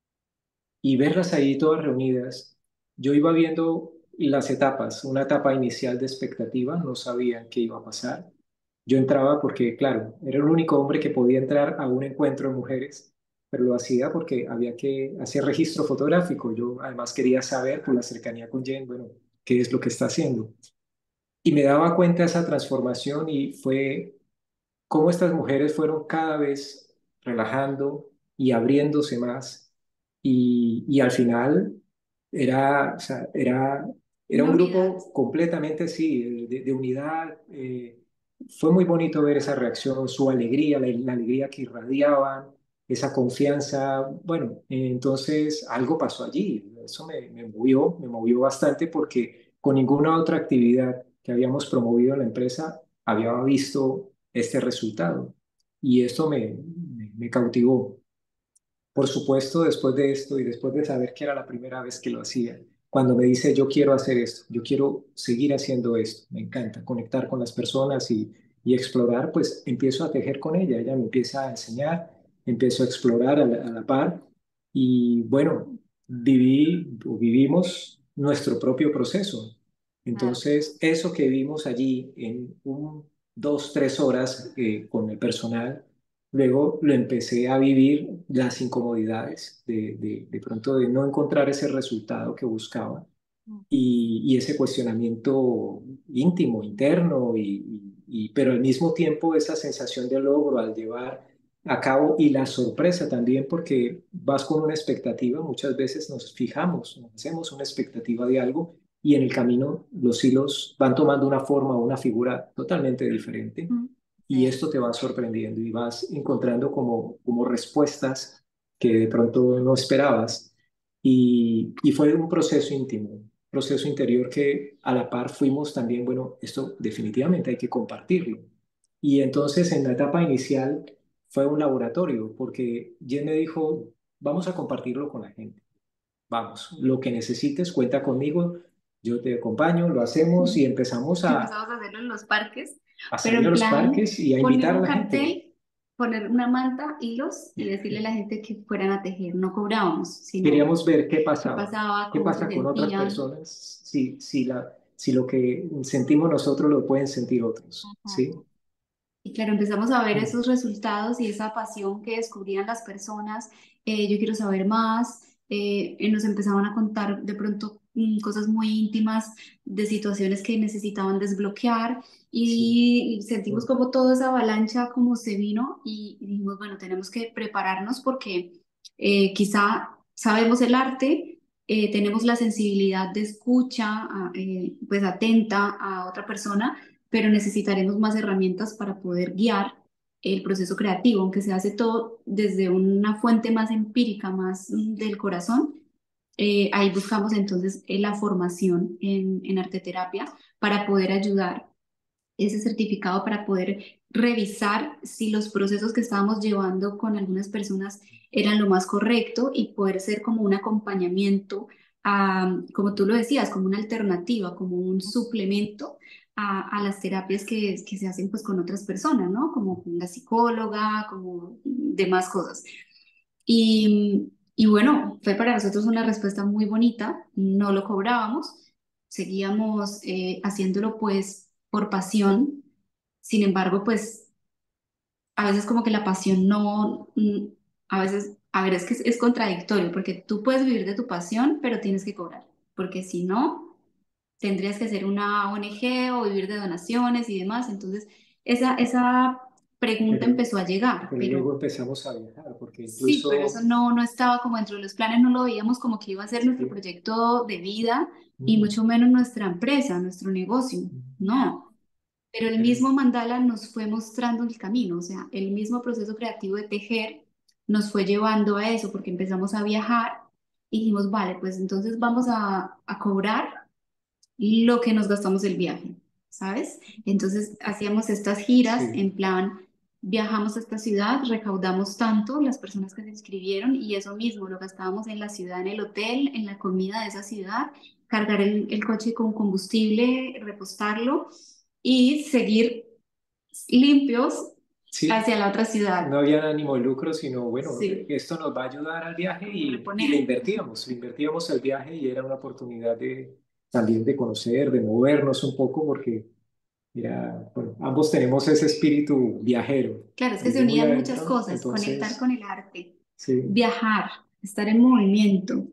Y verlas ahí todas reunidas, yo iba viendo las etapas, una etapa inicial de expectativa, no sabía qué iba a pasar. Yo entraba porque, claro, era el único hombre que podía entrar a un encuentro de mujeres, pero lo hacía porque había que hacer registro fotográfico. Yo además quería saber por la cercanía con Jen, bueno, qué es lo que está haciendo. Y me daba cuenta de esa transformación y fue cómo estas mujeres fueron cada vez relajando y abriéndose más y, y al final era, o sea, era, era Una un unidad. grupo completamente así, de, de unidad. Eh, fue muy bonito ver esa reacción, su alegría, la, la alegría que irradiaban, esa confianza. Bueno, eh, entonces algo pasó allí. Eso me, me movió, me movió bastante porque con ninguna otra actividad que habíamos promovido en la empresa había visto este resultado. Y esto me, me, me cautivó. Por supuesto, después de esto y después de saber que era la primera vez que lo hacía, cuando me dice yo quiero hacer esto, yo quiero seguir haciendo esto, me encanta conectar con las personas y, y explorar, pues empiezo a tejer con ella, ella me empieza a enseñar, empiezo a explorar a la, a la par y bueno, viví o vivimos nuestro propio proceso. claro. Entonces, eso que vimos allí en un, dos, tres horas eh, con el personal, luego lo empecé a vivir las incomodidades de, de, de pronto de no encontrar ese resultado que buscaba Mm, y, y ese cuestionamiento íntimo, interno, y, y- y- pero al mismo tiempo esa sensación de logro al llevar a cabo y la sorpresa también porque vas con una expectativa, muchas veces nos fijamos, nos hacemos una expectativa de algo y en el camino los hilos van tomando una forma o una figura totalmente diferente Mm. y Sí. esto te va sorprendiendo y vas encontrando como, como respuestas que de pronto no esperabas y, y fue un proceso íntimo, proceso interior que a la par fuimos también, bueno, esto definitivamente hay que compartirlo. Y entonces en la etapa inicial fue un laboratorio, porque Jen me dijo, vamos a compartirlo con la gente, vamos, lo que necesites, cuenta conmigo, yo te acompaño, lo hacemos y empezamos a, Empezamos a hacerlo en los parques, a pero salir a en los plan parques y a poner invitar a un la gente. cartel, poner una manta, hilos y decirle a la gente que fueran a tejer. No cobrábamos, sino Queríamos ver qué qué pasaba, pasaba, qué cómo se pasa con otras sentían. personas, si, si, la, si lo que sentimos nosotros lo pueden sentir otros, Ujú. ¿sí? Y claro, empezamos a ver Mm. esos resultados y esa pasión que descubrían las personas. Eh, yo quiero saber más. Eh, y nos empezaban a contar de pronto mm, cosas muy íntimas de situaciones que necesitaban desbloquear Sí. y sentimos Mm. como toda esa avalancha como se vino y, y dijimos, bueno, tenemos que prepararnos porque eh, quizá sabemos el arte, eh, tenemos la sensibilidad de escucha, a- eh, pues atenta a otra persona, pero necesitaremos más herramientas para poder guiar el proceso creativo, aunque se hace todo desde una fuente más empírica, más mm, del corazón. Eh, ahí buscamos entonces eh, la formación en, en arteterapia para poder ayudar ese certificado para poder revisar si los procesos que estábamos llevando con algunas personas eran lo más correcto y poder ser como un acompañamiento, a, como tú lo decías, como una alternativa, como un suplemento a, a las terapias que, que se hacen pues con otras personas, ¿no? Como la psicóloga, como demás cosas. Y, y bueno, fue para nosotros una respuesta muy bonita, no lo cobrábamos, seguíamos eh, haciéndolo pues por pasión, sin embargo pues a veces como que la pasión no, mm, a veces, a ver, es que es, es contradictorio, porque tú puedes vivir de tu pasión, pero tienes que cobrar, porque si no, tendrías que ser una O N G o vivir de donaciones y demás, entonces esa, esa pregunta Pero, empezó a llegar, pero luego pero... empezamos a viajar, porque Sí, pero eso incluso, no, no estaba como dentro de los planes, no lo veíamos como que iba a ser nuestro sí, proyecto de vida y mm, mucho menos nuestra empresa, nuestro negocio. Ya. No, pero el pero mismo mandala nos fue mostrando el camino, o sea, el mismo proceso creativo de tejer nos fue llevando a eso porque empezamos a viajar y dijimos, vale, pues entonces vamos a, a cobrar lo que nos gastamos el viaje, ¿sabes? Entonces hacíamos estas giras sí. en plan, viajamos a esta ciudad, recaudamos tanto las personas que se inscribieron y eso mismo lo gastábamos en la ciudad, en el hotel, en la comida de esa ciudad, cargar el, el coche con combustible, repostarlo y seguir limpios Sí, hacia la otra no ciudad. había ánimo de lucro, sino bueno, Sí, esto nos va a ayudar al viaje y, y le reponer. invertíamos, le invertíamos al viaje y era una oportunidad de también de conocer, de movernos un poco, porque mira, bueno, ambos tenemos ese espíritu viajero, Claro, es que se desde muy unían muchas adentro, cosas, conectar con entonces, el arte, sí, viajar, estar en movimiento.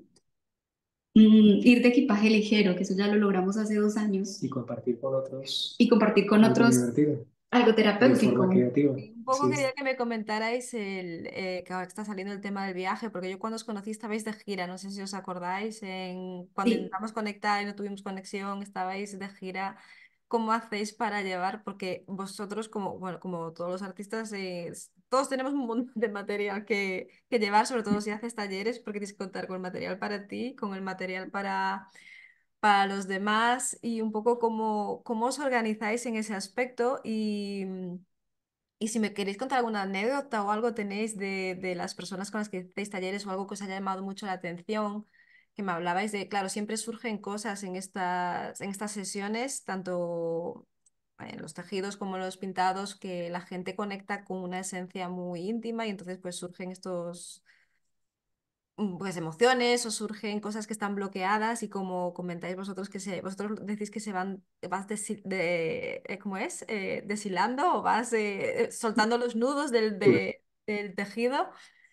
Mm, ir de equipaje ligero, que eso ya lo logramos hace dos años, y compartir con otros y compartir con algo otros divertido, algo de forma terapéutico. creativa, Sí, un poco sí, quería que me comentarais el, eh, que ahora que está saliendo el tema del viaje, porque yo cuando os conocí estabais de gira, no sé si os acordáis, en, cuando Sí, intentamos conectar y no tuvimos conexión, estabais de gira. ¿Cómo hacéis para llevar? Porque vosotros, como, bueno, como todos los artistas, eh, todos tenemos un montón de material que, que llevar, sobre todo si haces talleres, porque tienes que contar con el material para ti, con el material para para los demás y un poco cómo, cómo os organizáis en ese aspecto y, y si me queréis contar alguna anécdota o algo tenéis de, de las personas con las que hacéis talleres o algo que os haya llamado mucho la atención, que me hablabais de, claro, siempre surgen cosas en estas, en estas sesiones, tanto en los tejidos como en los pintados, que la gente conecta con una esencia muy íntima y entonces pues surgen estos mm, pues emociones o surgen cosas que están bloqueadas y como comentáis vosotros que se, vosotros decís que se van, vas desi- de, eh, ¿cómo es? Eh, deshilando o vas eh, eh, soltando los nudos del, de- del tejido.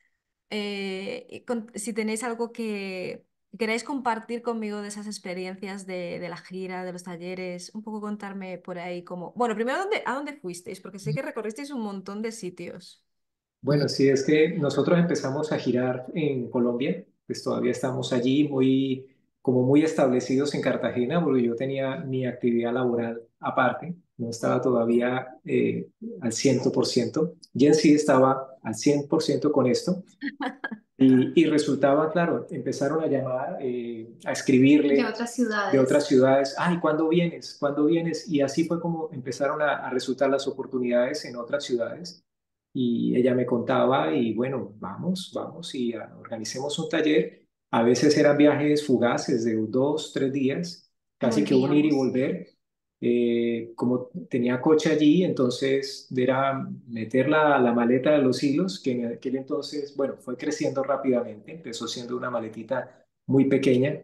Eh, y con- si tenéis algo que queráis compartir conmigo de esas experiencias de, de la gira, de los talleres, un poco contarme por ahí como, bueno, primero, ¿dónde, a dónde fuisteis? Porque sé que recorristeis un montón de sitios. Bueno, sí, es que nosotros empezamos a girar en Colombia, pues todavía estamos allí muy, como muy establecidos en Cartagena, porque yo tenía mi actividad laboral aparte, no estaba todavía eh, al cien por ciento. Jen sí estaba al cien por ciento con esto. Y, y resultaba, claro, empezaron a llamar, eh, a de escribirle otras de otras ciudades. ciudades, ay, ¿cuándo vienes? ¿Cuándo vienes? Y así fue como empezaron a, a resultar las oportunidades en otras ciudades. Y ella me contaba y bueno, vamos, vamos y ah, organicemos un taller. A veces eran viajes fugaces de dos, tres días, Y casi que un ir y volvíamos. volver. Eh, como tenía coche allí, entonces era meter la, la maleta de los hilos, que en aquel entonces, bueno, fue creciendo rápidamente, empezó siendo una maletita muy pequeña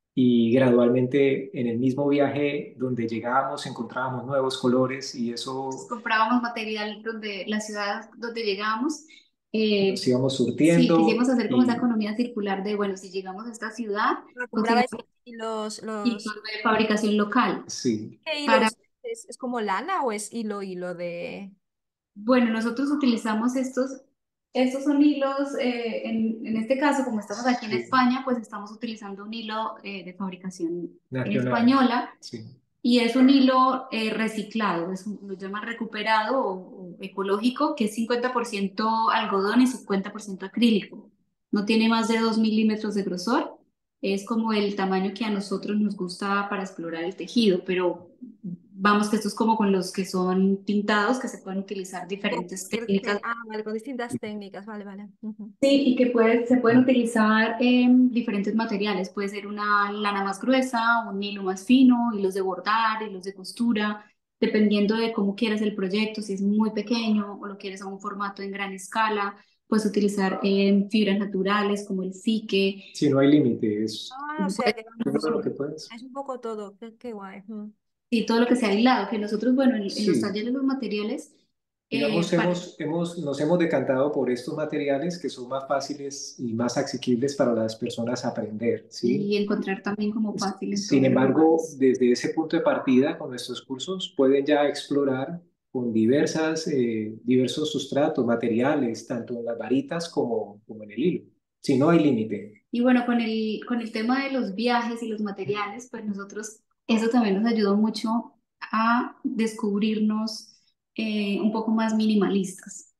y gradualmente en el mismo viaje donde llegábamos encontrábamos nuevos colores y Entonces, eso comprábamos material donde la ciudad donde llegábamos. nos eh, íbamos sí, quisimos surtiendo hacer como esa y economía circular de, bueno, si llegamos a esta ciudad, Ah, cogemos comprabais hilos, hilos los... de fabricación local. sí, ¿Qué Para, hilos? ¿Es, es como lana o es hilo, hilo de...? bueno, nosotros utilizamos estos, estos son hilos, eh, en, en este caso, como estamos aquí en sí, España, pues estamos utilizando un hilo eh, de fabricación nacional, española. sí, Y es un hilo eh, reciclado, es un- lo llaman recuperado o, o ecológico, que es cincuenta por ciento algodón y cincuenta por ciento acrílico. No tiene más de dos milímetros de grosor, es como el tamaño que a nosotros nos gusta para explorar el tejido, pero vamos que esto es como con los que son tintados, que se pueden utilizar Con diferentes cualquier técnicas. te- Ah, vale, con distintas técnicas, vale, vale. Ujú. Sí, y que puede- se pueden utilizar en diferentes materiales. Puede ser una lana más gruesa, un hilo más fino, hilos de bordar, hilos de costura, dependiendo de cómo quieras el proyecto, si es muy pequeño o lo quieres a un formato en gran escala. Puedes utilizar eh, fibras naturales como el fique. sí, no hay límite, es Ah, o sea que todo vamos, lo que puedes. es un poco todo, qué, qué guay. Mm. Y todo lo que sea aislado, que nosotros, bueno, en, en los Sí, talleres, los materiales, digamos, eh, para, hemos, hemos, nos hemos decantado por estos materiales que son más fáciles y más asequibles para las personas aprender, ¿sí? y encontrar también como fácil en Sin todos los embargo, lugares. desde ese punto de partida, con nuestros cursos, pueden ya explorar con diversas, eh, diversos sustratos, materiales, tanto en las varitas como, como en el hilo. Si no hay límite. Y bueno, con el, con el tema de los viajes y los materiales, pues nosotros, eso también nos ayudó mucho a descubrirnos eh, un poco más minimalistas.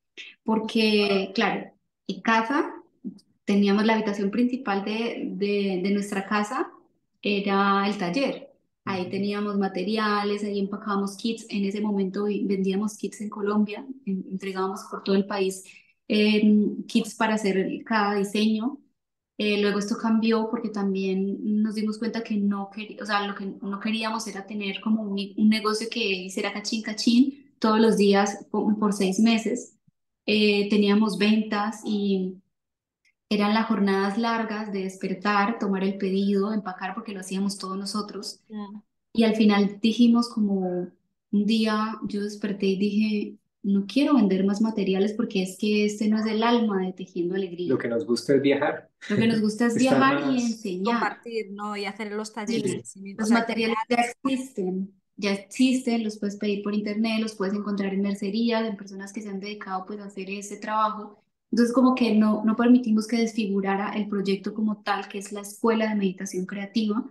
Porque, claro, en casa teníamos la habitación principal de, de, de nuestra casa, era el taller. Ahí Ujú. teníamos materiales, ahí empacábamos kits. En ese momento y- vendíamos kits en Colombia, en- entregábamos por todo el país eh, kits para hacer cada diseño. Eh, luego esto cambió porque también nos dimos cuenta que no queríamos, o sea, lo que no queríamos era tener como un, un negocio que hiciera cachín cachín todos los días por, por seis meses. Eh, teníamos ventas y eran las jornadas largas de despertar, tomar el pedido, empacar porque lo hacíamos todos nosotros. Mm. Y al final dijimos como un día yo desperté y dije, no quiero vender más materiales porque es que este no es el alma de Tejiendo Lo Alegría. que nos gusta es viajar, Lo que nos gusta es estar viajar y más, enseñar. Compartir, ¿no? Y hacer los talleres en Y sí mismos, o los sea, materiales crear. ya existen, ya existen, los puedes pedir por internet, los puedes encontrar en mercerías, en personas que se han dedicado pues a hacer ese trabajo. Entonces como que no, no permitimos que desfigurara el proyecto como tal, que es la Escuela de Meditación Creativa,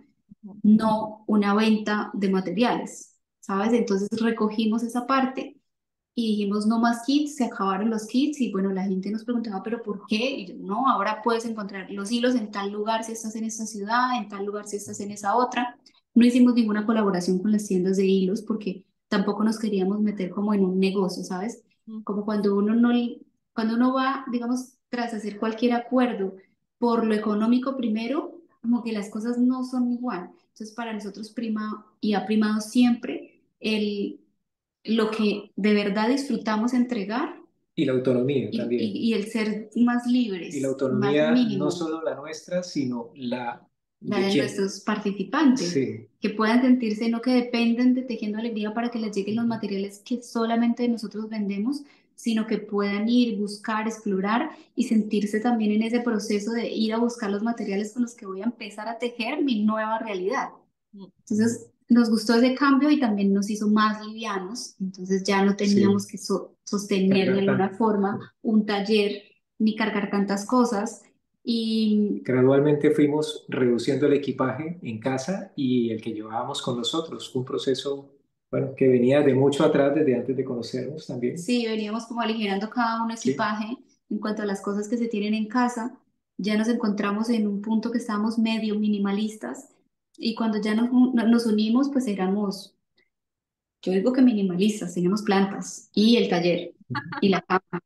no una venta de materiales, ¿sabes? Entonces recogimos esa parte y dijimos no más kits, se acabaron los kits y bueno, la gente nos preguntaba, pero ¿por qué? Y yo, no, ahora puedes encontrar los hilos en tal lugar si estás en esta ciudad, en tal lugar si estás en esa otra. No hicimos ninguna colaboración con las tiendas de hilos porque tampoco nos queríamos meter como en un negocio, ¿sabes? Mm. Como cuando uno no, cuando uno va, digamos, tras hacer cualquier acuerdo por lo económico primero, como que las cosas no son igual. Entonces, para nosotros prima y ha primado siempre el lo que de verdad disfrutamos entregar y la autonomía y, también. y- y el ser más Y la libres, más autonomía no mínimo, solo la nuestra, sino la la de de quien. nuestros participantes, Sí, que puedan sentirse no que dependen de Tejiendo Alegría para que les lleguen los materiales que solamente nosotros vendemos, sino que puedan ir, buscar, explorar y sentirse también en ese proceso de ir a buscar los materiales con los que voy a empezar a tejer mi nueva realidad. Mm. Entonces, nos gustó ese cambio y también nos hizo más livianos, entonces ya no teníamos Sí, que so- sostener de cargar alguna tanto. forma un taller ni cargar tantas cosas. Y Gradualmente fuimos reduciendo el equipaje en casa y el que llevábamos con nosotros. Fue un proceso, bueno, que venía de mucho atrás, desde antes de conocernos también. sí, veníamos como aligerando cada uno Sí, equipaje en cuanto a las cosas que se tienen en casa. Ya nos encontramos en un punto que estábamos medio minimalistas y cuando ya nos, un- nos unimos, pues éramos, yo digo que minimalistas, teníamos plantas y el taller y la cama.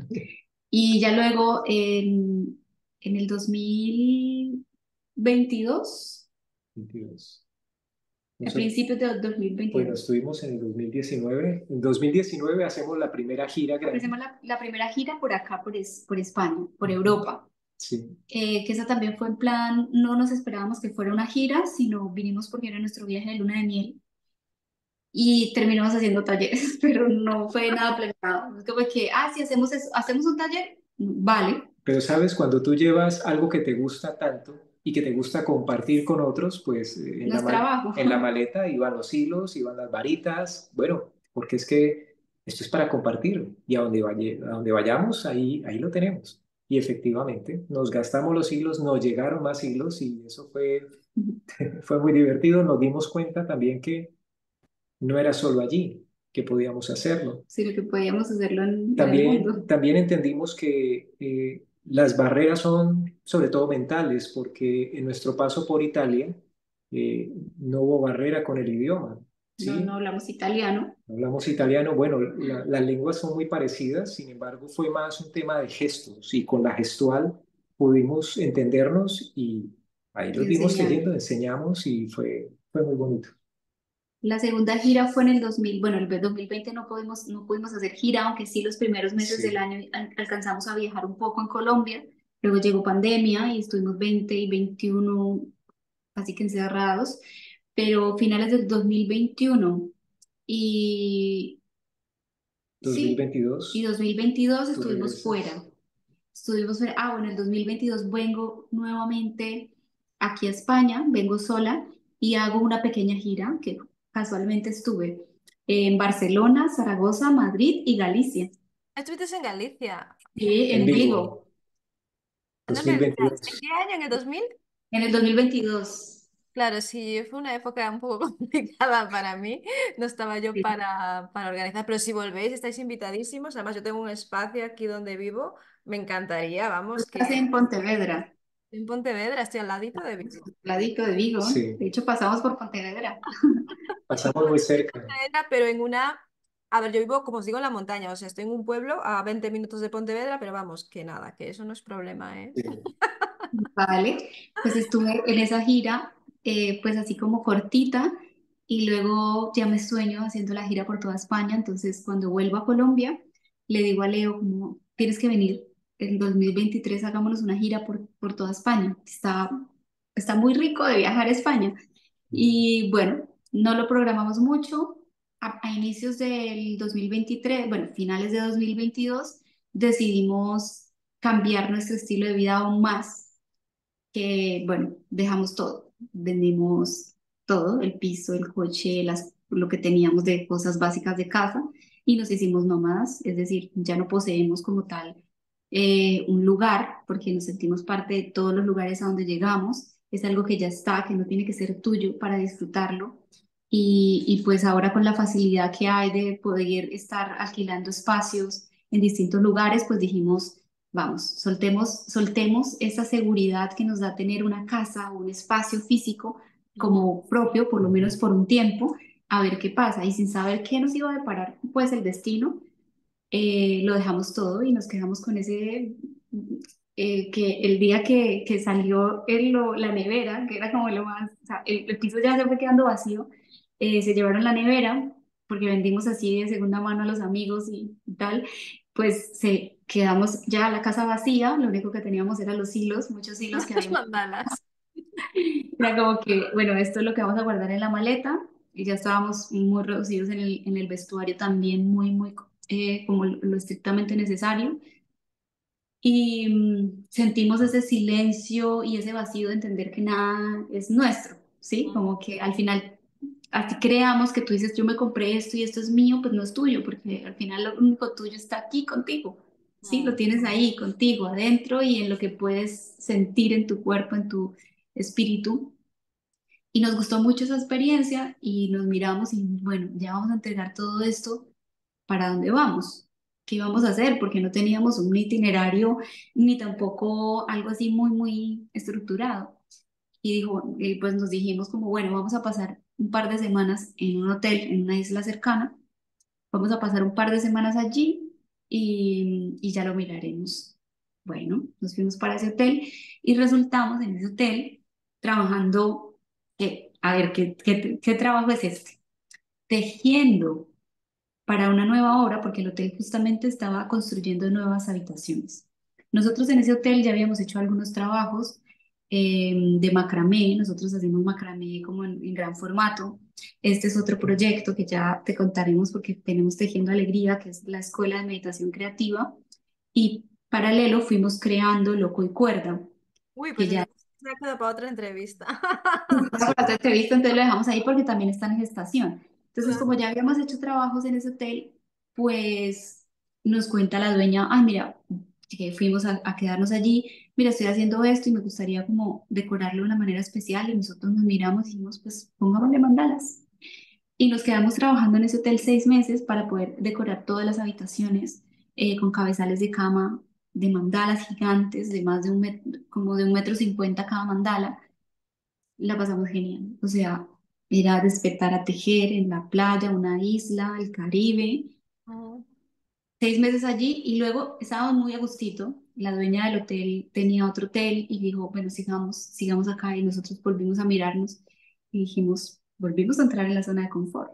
Y ya luego en, en el dos mil veintidós, veintidós. a Nosotros, principios de bueno, dos mil veintidós, estuvimos en el dos mil diecinueve. En dos mil diecinueve hacemos la primera gira grande. hicimos la, la primera gira por acá, por, es- por España, por Europa. Sí, Eh, que esa también fue en plan, no nos esperábamos que fuera una gira, sino vinimos porque era nuestro viaje de luna de miel y terminamos haciendo talleres, pero no fue nada planeado. Es como que, ah, si hacemos eso, hacemos un taller, vale, pero sabes, cuando tú llevas algo que te gusta tanto y que te gusta compartir con otros, pues eh, en no la es mal- trabajo. en la maleta iban los hilos, iban las varitas, bueno, porque es que esto es para compartir y a donde vaya- a donde vayamos, ahí, ahí lo tenemos. Y efectivamente, nos gastamos los hilos, nos llegaron más hilos y eso fue, fue muy divertido. Nos dimos cuenta también que no era solo allí que podíamos hacerlo. Sino que podíamos hacerlo en, en el También, mundo. también entendimos que eh, las barreras son sobre todo mentales, porque en nuestro paso por Italia eh, no hubo barrera con el idioma, No, no ¿sí? hablamos italiano. Hablamos italiano, bueno, la- las lenguas son muy parecidas, sin embargo fue más un tema de gestos y con la gestual pudimos entendernos y ahí Y los vimos enseñar. tejiendo, enseñamos y fue, fue muy bonito. La segunda gira fue en el dos mil, bueno, el dos mil veinte no pudimos, no pudimos hacer gira, aunque sí los primeros meses del Sí, año al- alcanzamos a viajar un poco en Colombia. Luego llegó pandemia y estuvimos veinte y veintiuno casi que encerrados, pero finales del dos mil veintiuno y sí, y dos mil veintidós, dos mil veintidós tú estuvimos fuera. regresas. Estuvimos fuera. Ah, bueno, en el dos mil veintidós vengo nuevamente aquí a España, vengo sola y hago una pequeña gira que casualmente estuve en Barcelona, Zaragoza, Madrid y Galicia. Estuviste en Galicia. Sí, En en vivo, Vigo, No me digas, ¿en dos mil veintidós. qué año? ¿En el dos mil? en el dos mil veintidós. Claro, sí, fue una época un poco complicada para mí. No estaba yo Sí. para, para organizar, pero si volvéis, estáis invitadísimos. Además, yo tengo un espacio aquí donde vivo. Me encantaría, vamos, Estás que en Pontevedra, en Pontevedra, estoy al ladito de Vigo. ladito de Vigo. Sí, De hecho, pasamos por Pontevedra. pasamos muy cerca. Pontevedra, pero en una... A ver, yo vivo, como os digo, en la montaña. O sea, estoy en un pueblo a veinte minutos de Pontevedra, pero vamos, que nada, que eso no es problema, ¿eh? Sí. Vale, pues estuve en esa gira, eh, pues así como cortita, y luego ya me sueño haciendo la gira por toda España, entonces cuando vuelvo a Colombia, le digo a Leo como, tienes que venir, en dos mil veintitrés hagámonos una gira por, por toda España, está, está muy rico de viajar a España. Y bueno, no lo programamos mucho, a, a inicios del dos mil veintitrés, bueno, finales de dos mil veintidós, decidimos cambiar nuestro estilo de vida aún más que, bueno, dejamos todo, vendimos todo, el piso, el coche, las, lo que teníamos de cosas básicas de casa y nos hicimos nómadas, es decir, ya no poseemos como tal eh, un lugar porque nos sentimos parte de todos los lugares a donde llegamos, es algo que ya está, que no tiene que ser tuyo para disfrutarlo. Y, y pues ahora con la facilidad que hay de poder estar alquilando espacios en distintos lugares, pues dijimos, vamos, soltemos, soltemos esa seguridad que nos da tener una casa o un espacio físico Ujú. como propio, por lo menos por un tiempo, a ver qué pasa. Y sin saber qué nos iba a deparar, pues el destino, eh, lo dejamos todo y nos quedamos con ese, eh, que el día que, que salió el, lo- la nevera, que era como lo más, o sea, el, el piso ya se fue quedando vacío, eh, se llevaron la nevera porque vendimos así de segunda mano a los amigos y, y tal, pues se quedamos ya la casa vacía, lo único que teníamos eran los hilos, muchos hilos que Los habíamos. mandalas. Era como que, bueno, esto es lo que vamos a guardar en la maleta y ya estábamos muy reducidos en el, en el vestuario también, muy, muy, eh, como lo lo estrictamente necesario y mm, sentimos ese silencio y ese vacío de entender que nada es nuestro, ¿sí? Como que al final así creamos que tú dices, yo me compré esto y esto es mío, pues no es tuyo, porque al final lo único tuyo está aquí contigo. Sí, lo Mm. tienes ahí contigo, adentro y en lo que puedes sentir en tu cuerpo, en tu espíritu. Y nos gustó mucho esa experiencia y nos miramos y bueno, ya vamos a entregar todo esto, ¿para dónde vamos? ¿Qué vamos a hacer? Porque no teníamos un itinerario ni tampoco algo así muy, muy estructurado. Y dijo, y pues nos dijimos como, bueno, vamos a pasar un par de semanas en un hotel, en una isla cercana, vamos a pasar un par de semanas allí y, y ya lo miraremos. Bueno, nos fuimos para ese hotel y resultamos en ese hotel trabajando, ¿qué? A ver, ¿qué, qué, qué trabajo es este? Tejiendo para una nueva obra, porque el hotel justamente estaba construyendo nuevas habitaciones. Nosotros en ese hotel ya habíamos hecho algunos trabajos eh, de macramé, nosotros hacemos macramé como en, en gran formato. Este es otro proyecto que ya te contaremos porque tenemos Tejiendo Alegría, que es la escuela de meditación creativa, y paralelo fuimos creando Loco y Cuerda, Uy, que pues ya entonces se ha quedado para otra entrevista. Sí, para tu entrevista, entonces lo dejamos ahí porque también está en gestación. Entonces, Claro. como ya habíamos hecho trabajos en ese hotel, pues nos cuenta la dueña, ah, mira, que fuimos a, a quedarnos allí, mira, estoy haciendo esto y me gustaría como decorarlo de una manera especial y nosotros nos miramos y dijimos, pues pongámosle mandalas. Y nos quedamos trabajando en ese hotel seis meses para poder decorar todas las habitaciones eh, con cabezales de cama de mandalas gigantes de más de un metro, como de un metro cincuenta cada mandala. La pasamos genial. O sea, era despertar a tejer en la playa, una isla, el Caribe. Mm. Seis meses allí y luego estábamos muy a gustito. La dueña del hotel tenía otro hotel y dijo, bueno, sigamos, sigamos acá y nosotros volvimos a mirarnos y dijimos, volvimos a entrar en la zona de confort.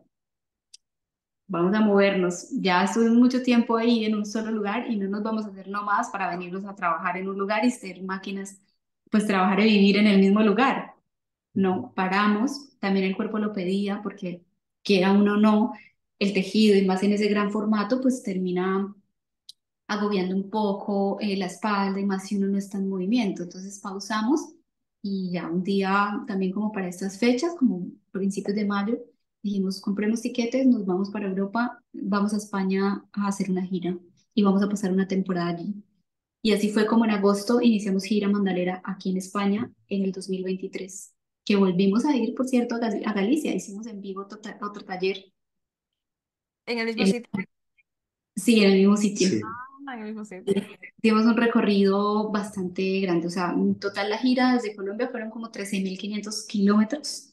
Vamos a movernos. Ya estuvimos mucho tiempo ahí en un solo lugar y no nos vamos a hacer nomás para venirnos a trabajar en un lugar y ser máquinas, pues trabajar y vivir en el mismo lugar. No, paramos, también el cuerpo lo pedía porque quiera uno o no, el tejido y más en ese gran formato, pues termina agobiando un poco eh, la espalda y más si uno no está en movimiento. Entonces pausamos y ya un día también como para estas fechas, como principios de mayo, dijimos, compremos tiquetes, nos vamos para Europa, vamos a España a hacer una gira y vamos a pasar una temporada allí. Y así fue como en agosto iniciamos gira mandalera aquí en España en el dos mil veintitrés, que volvimos a ir, por cierto, a, Gal- a Galicia. Hicimos en vivo tota- otro taller. ¿En el mismo En- sitio? sí, en el mismo sitio. sí, Ah, en el mismo sitio. Hicimos un recorrido bastante grande. O sea, en total la gira desde Colombia fueron como trece mil quinientos kilómetros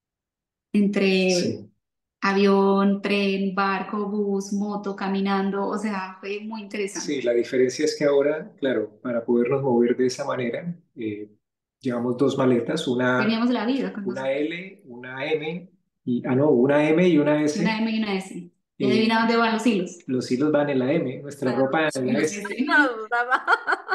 entre sí. avión, tren, barco, bus, moto, caminando. O sea, fue muy Sí, interesante. la diferencia es que ahora, claro, para podernos mover de esa manera, eh, llevamos dos maletas, una, Teníamos la vida con una nosotros. L, una M, y, ah, no, una M y una Una S. M y una S. Y Eh, adivina dónde van los hilos. los hilos van en la M, nuestra Claro. ropa en En la la S. S. No lo dudaba.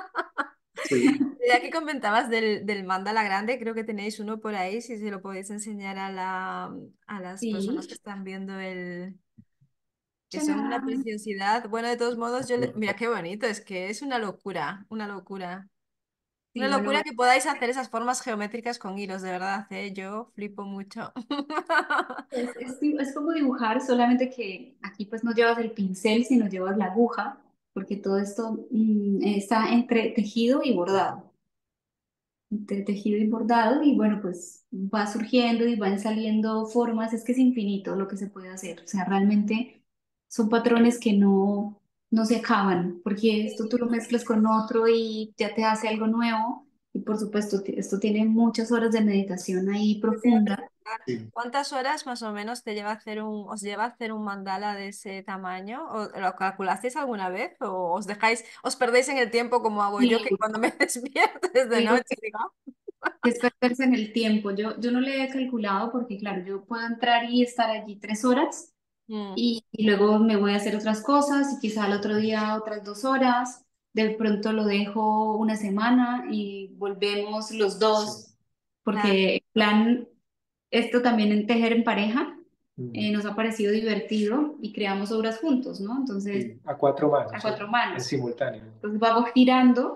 Sí, Ya que comentabas del, del mandala grande, creo que tenéis uno por ahí, si se lo podéis enseñar a la, a las personas que Sí. están viendo el, que son una ¡Tarán! preciosidad. Bueno, de todos modos, yo le- mira qué bonito, es que es una locura, una locura. Una Sí, locura bueno, que podáis hacer esas formas geométricas con hilos, de verdad, ¿eh? Yo flipo mucho. es, es, di- es como dibujar, solamente que aquí pues no llevas el pincel, sino llevas la aguja, porque todo esto mm, está entre tejido y bordado. Entre tejido y bordado, y bueno, pues va surgiendo y van saliendo formas, es que es infinito lo que se puede hacer. O sea, realmente son patrones que no, no se acaban, porque esto tú lo mezclas con otro y ya te hace algo nuevo. Y por supuesto, ti- esto tiene muchas horas de meditación ahí Te iba a profunda. preguntar, sí. ¿cuántas horas más o menos te lleva hacer un, os lleva hacer un mandala de ese tamaño? ¿O lo calculasteis alguna vez? ¿O os dejáis, os perdéis en el tiempo como hago yo, que Y cuando me despierto es de digo noche, digo, que es perderse en el tiempo. Yo, yo no le he calculado porque, claro, yo puedo entrar y estar allí tres horas "Mm, y, y luego me voy a hacer otras cosas y quizá al otro día otras dos horas. De pronto lo dejo una semana y volvemos los Sí. dos, claro, porque en plan, esto también en tejer en pareja Mm, eh, nos ha parecido divertido y creamos obras juntos, ¿no? Entonces, sí, a cuatro a manos, sí, cuatro en manos. simultáneo. Entonces vamos girando.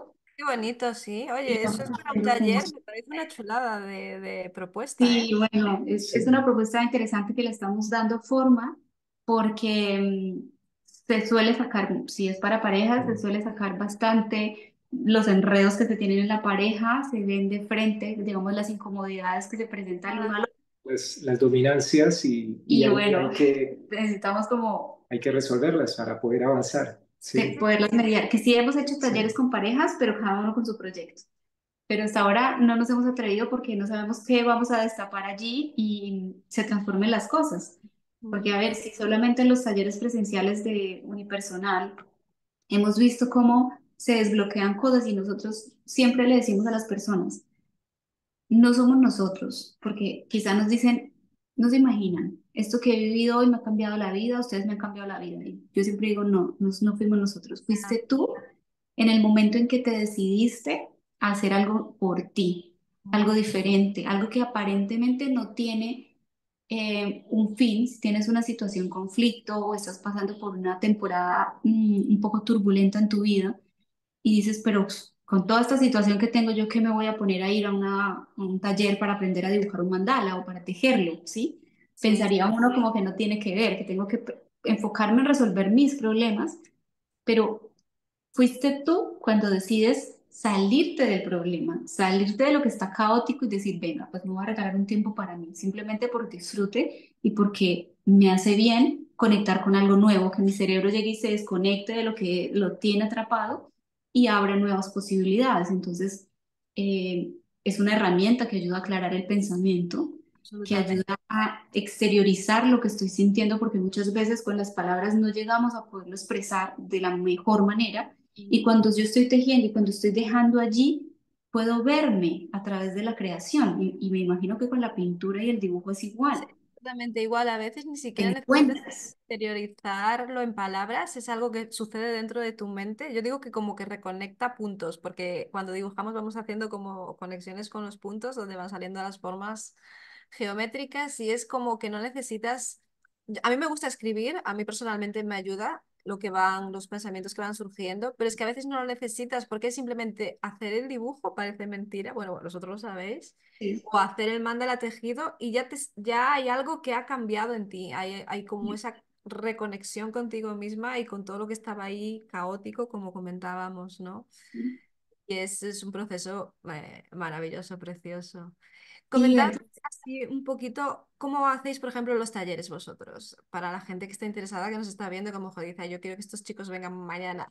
Qué bonito, sí. Y Oye, eso vamos es para un haciendo como taller, me parece una chulada de, de propuesta, ¿eh? sí, bueno, es, es Sí. una propuesta interesante que le estamos dando forma porque mm, se suele sacar, si es para parejas, se suele sacar bastante los enredos que se tienen en la pareja, se ven de frente, digamos, las incomodidades que se presentan el uno Ah, al otro. Pues las dominancias y, y Y hay, y bueno, hay que, necesitamos como hay que resolverlas para poder avanzar. te- Sí, poderlas mediar, que sí hemos hecho talleres sí. con parejas, pero cada uno con su proyecto. Pero hasta ahora no nos hemos atrevido porque no sabemos qué vamos a destapar allí y se transformen las cosas. Porque, Mm, a ver, si solamente en los talleres presenciales de unipersonal hemos visto cómo se desbloquean cosas y nosotros siempre le decimos a las personas, no somos nosotros, porque quizá nos dicen, no se imaginan, esto que he vivido hoy me ha cambiado la vida, ustedes me han cambiado la vida. Y yo siempre digo, no, no, no fuimos nosotros, ah, fuiste tú en el momento en que te decidiste a hacer algo por ti, algo mm, diferente, algo que aparentemente no tiene eh, un fin. Si tienes una situación conflicto o estás pasando por una temporada mm, un poco turbulenta en tu vida, y dices, pero pues, con toda esta situación que tengo yo, ¿qué me voy a poner a ir a, una, a un taller para aprender a dibujar un mandala o para tejerlo? ¿Sí? sí, Pensaría uno como que no tiene que ver, que tengo que p- enfocarme en resolver mis problemas, pero fuiste tú cuando decides salirte del problema, salirte de lo que está caótico y decir, venga, pues me voy a regalar un tiempo para mí, simplemente por disfrute y porque me hace bien conectar con algo nuevo, que mi cerebro llegue y se desconecte de lo que lo tiene atrapado y abra nuevas posibilidades. Entonces, eh, es una herramienta que ayuda a aclarar el pensamiento, que ayuda absolutamente. a exteriorizar lo que estoy sintiendo, porque muchas veces con las palabras no llegamos a poderlo expresar de la mejor manera Mm. y cuando yo estoy tejiendo y cuando estoy dejando allí, puedo verme a través de la creación. Y, y me imagino que con la pintura y el dibujo es Es igual. exactamente igual, a veces ni Te siquiera necesitas encuentras. exteriorizarlo en palabras, es algo que sucede dentro de tu mente. Yo digo que como que reconecta puntos, porque cuando dibujamos vamos haciendo como conexiones con los puntos donde van saliendo las formas geométricas y es como que no necesitas... A mí me gusta escribir, a mí personalmente me ayuda lo que van, los pensamientos que van surgiendo, pero es que a veces no lo necesitas porque simplemente hacer el dibujo parece mentira, bueno, vosotros lo sabéis, Sí. o hacer el mandala tejido y ya, te, ya hay algo que ha cambiado en ti, hay, hay como esa reconexión contigo misma y con todo lo que estaba ahí caótico, como comentábamos, ¿no? Y es, es un proceso eh, maravilloso, precioso. Sí, Comentad entonces, así un poquito cómo hacéis, por ejemplo, los talleres vosotros, para la gente que está interesada, que nos está viendo, como joder, dice, yo quiero que estos chicos vengan mañana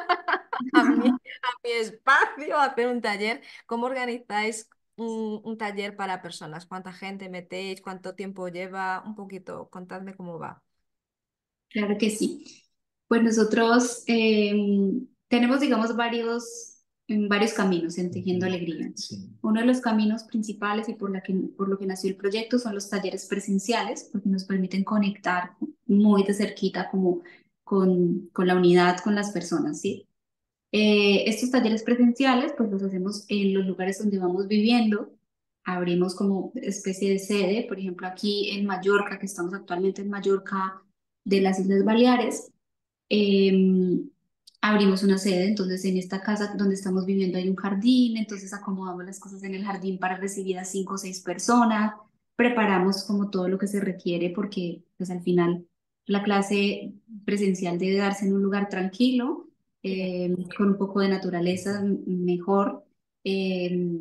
a mi, a mi espacio a hacer un taller. ¿Cómo organizáis un, un taller para personas? ¿Cuánta gente metéis? ¿Cuánto tiempo lleva? Un poquito, contadme cómo va. claro que sí. Pues nosotros eh, tenemos, digamos, varios, en varios caminos en Tejiendo Ujú. Alegría. Sí. Uno de los caminos principales y por, la que, por lo que nació el proyecto son los talleres presenciales, porque nos permiten conectar muy de cerquita como con, con la unidad, con las personas, ¿sí? Eh, estos talleres presenciales, pues los hacemos en los lugares donde vamos viviendo. Abrimos como especie de sede, por ejemplo, aquí en Mallorca, que estamos actualmente en Mallorca de las Islas Baleares. eh, Abrimos una sede, entonces en esta casa donde estamos viviendo hay un jardín, entonces acomodamos las cosas en el jardín para recibir a cinco o seis personas, preparamos como todo lo que se requiere porque pues al final la clase presencial debe darse en un lugar tranquilo, Sí. eh, con un poco de naturaleza m- mejor, eh,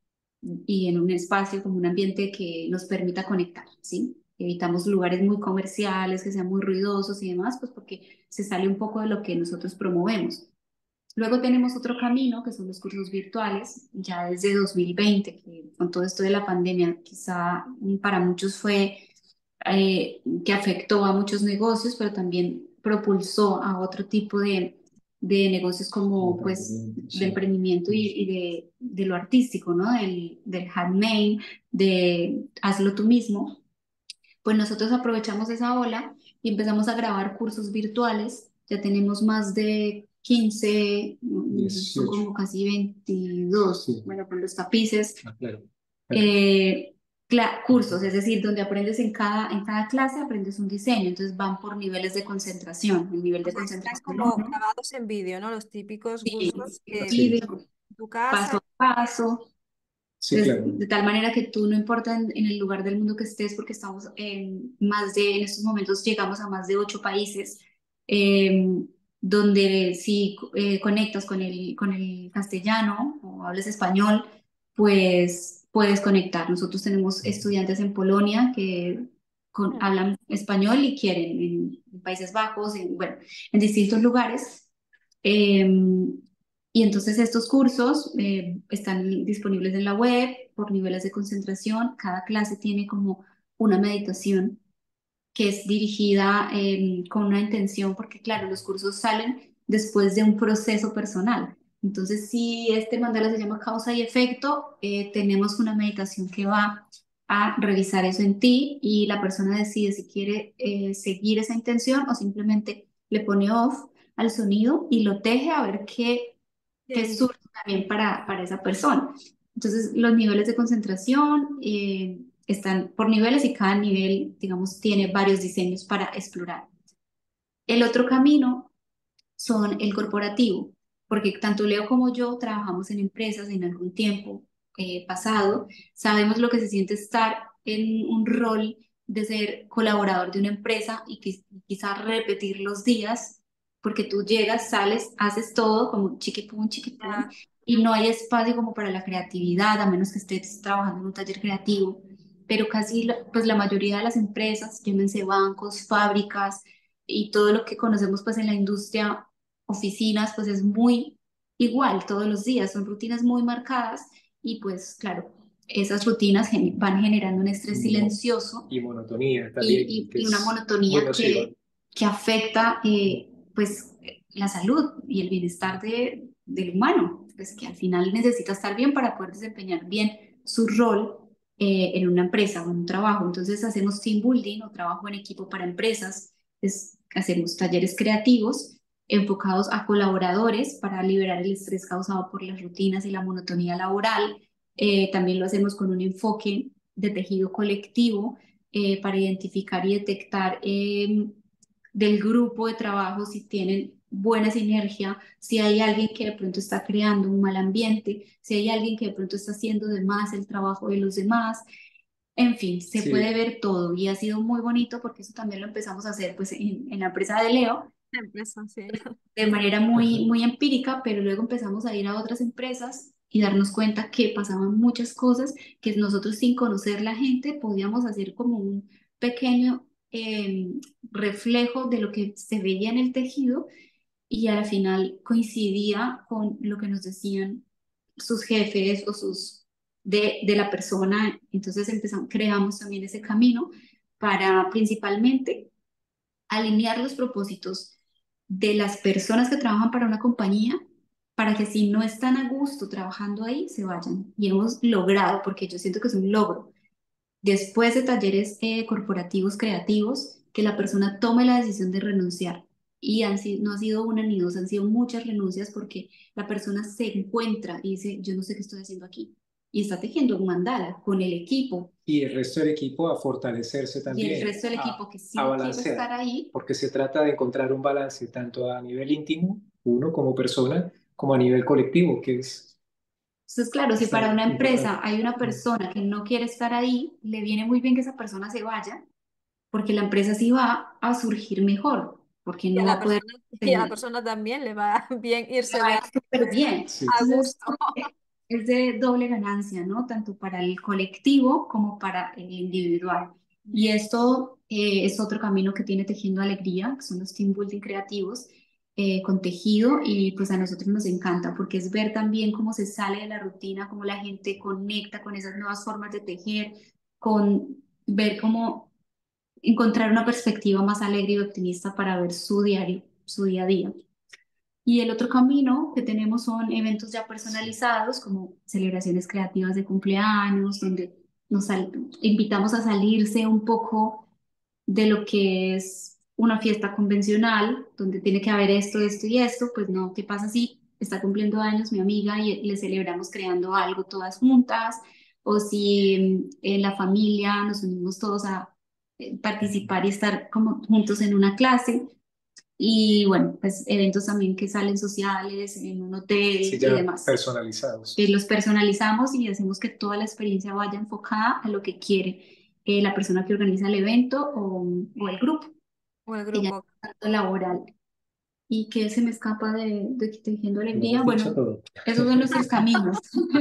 y en un espacio como un ambiente que nos permita conectar, ¿sí? Evitamos lugares muy comerciales, que sean muy ruidosos y demás, pues porque se sale un poco de lo que nosotros promovemos. Luego tenemos otro camino, que son los cursos virtuales, ya desde dos mil veinte, que con todo esto de la pandemia, quizá mm, para muchos fue eh, que afectó a muchos negocios, pero también propulsó a otro tipo de, de negocios como pues Emprendimiento, de sí. emprendimiento y, y de, de lo artístico, ¿no? Del, del handmade, de hazlo tú mismo. Pues nosotros aprovechamos esa ola y empezamos a grabar cursos virtuales. Ya tenemos más de quince, mm, son dieciocho. como casi veintidós, Sí. bueno, con los tapices, Ah, claro. Claro. eh, cla- cursos, es decir, donde aprendes en cada, en cada clase, aprendes un diseño, entonces van por niveles de concentración, el nivel O de sea, están concentración como uno, grabados en vídeo, ¿no? Los típicos sí, cursos que y Sí. de- tu paso casa. a paso. Sí, Entonces, claro. de tal manera que tú no importa en, en el lugar del mundo que estés, porque estamos en más de, en estos momentos llegamos a más de ocho países, eh, donde si eh, conectas con el, con el castellano o hablas español, pues puedes conectar. Nosotros tenemos estudiantes en Polonia que con- Mm. hablan español y quieren en, en Países Bajos, en, bueno, en distintos lugares. Em, y entonces estos cursos eh, están disponibles en la web por niveles de concentración. Cada clase tiene como una meditación que es dirigida em, con una intención, porque claro, los cursos salen después de un proceso personal. Entonces, si este mandala se llama causa y efecto, eh, tenemos una meditación que va a revisar eso en ti y la persona decide si quiere eh, seguir esa intención o simplemente le pone off al sonido y lo teje a ver qué, qué Qué surge también para, para esa persona. Entonces, los niveles de concentración eh, están por niveles y cada nivel, digamos, tiene varios diseños para explorar. El otro camino son el corporativo, porque tanto Leo como yo trabajamos en empresas en algún tiempo eh, pasado, sabemos lo que se siente estar en un rol de ser colaborador de una empresa y quiz- quizás repetir los días, porque tú llegas, sales, haces todo como chiquipum, chiquipum, ya. y no hay espacio como para la creatividad, a menos que estés trabajando en un taller creativo. Pero casi, la- pues la mayoría de las empresas, llámense bancos, fábricas y todo lo que conocemos pues en la industria oficinas, pues es muy igual todos los días, son rutinas muy marcadas y pues claro, esas rutinas gen- van generando un estrés Y, mo- silencioso y monotonía también, y, que y- y una es muy monotonía nociva. que, que afecta eh, pues la salud y el bienestar de, del humano, pues que al final necesita estar bien para poder desempeñar bien su rol eh, en una empresa o en un trabajo. Entonces hacemos team building o trabajo en equipo para empresas, es- hacemos talleres creativos enfocados a colaboradores para liberar el estrés causado por las rutinas y la monotonía laboral. Eh, también lo hacemos con un enfoque de tejido colectivo eh, para identificar y detectar eh, del grupo de trabajo si tienen buena sinergia, si hay alguien que de pronto está creando un mal ambiente, si hay alguien que de pronto está haciendo de más el trabajo de los demás. En fin, se puede Sí, ver todo y ha sido muy bonito porque eso también lo empezamos a hacer pues en, en la empresa de Leo Empresa, sí. de manera ajá. muy, muy empírica, pero luego empezamos a ir a otras empresas y darnos cuenta que pasaban muchas cosas que nosotros sin conocer la gente podíamos hacer como un pequeño eh, reflejo de lo que se veía en el tejido y al final coincidía con lo que nos decían sus jefes o sus de, de la persona. Entonces empezamos, creamos también ese camino para principalmente alinear los propósitos de las personas que trabajan para una compañía para que si no están a gusto trabajando ahí, se vayan. Y hemos logrado, porque yo siento que es un logro, después de talleres eh, corporativos creativos, que la persona tome la decisión de renunciar. Y han sido, no ha sido una ni dos, han sido muchas renuncias porque la persona se encuentra y dice, yo no sé qué estoy haciendo aquí. Y está tejiendo un mandala con el equipo Y el resto del equipo a fortalecerse y el también, resto del a, equipo que a sí quiere estar balancear, ahí. porque se trata de encontrar un balance tanto a nivel íntimo, uno como persona, como a nivel colectivo, que es Entonces, claro, si para bastante una empresa importante. hay una persona que no quiere estar ahí, le viene muy bien que esa persona se vaya, porque la empresa sí va a surgir mejor, porque Y a no va la a poder persona, y a la tener, persona también le va bien le irse va de a ahí ir súper bien. Sí, a Entonces, gusto. es de doble ganancia, ¿no? Tanto para el colectivo como para el individual. Y esto eh, es otro camino que tiene Tejiendo Alegría, que son los team building creativos eh, con tejido y pues a nosotros nos encanta porque es ver también cómo se sale de la rutina, cómo la gente conecta con esas nuevas formas de tejer, con ver cómo encontrar una perspectiva más alegre y optimista para ver su diario, su día a día. Y el otro camino que tenemos son eventos ya personalizados, como celebraciones creativas de cumpleaños, donde nos sal- invitamos a salirse un poco de lo que es una fiesta convencional, donde tiene que haber esto, esto y esto, pues no, ¿qué pasa si está cumpliendo años mi amiga y le celebramos creando algo todas juntas? O si mm, en la familia nos unimos todos a eh, participar y estar como juntos en una clase. Y bueno, pues eventos también que salen sociales, en un hotel Sí, y ya demás. personalizados. Eh, los personalizamos y hacemos que toda la experiencia vaya enfocada a lo que quiere eh, la persona que organiza el evento o, o el grupo, O el que ya grupo. es tanto laboral. ¿Y que se me escapa de, de Tejiendo Lo Alegría? hemos dicho Bueno, todo. esos son nuestros caminos.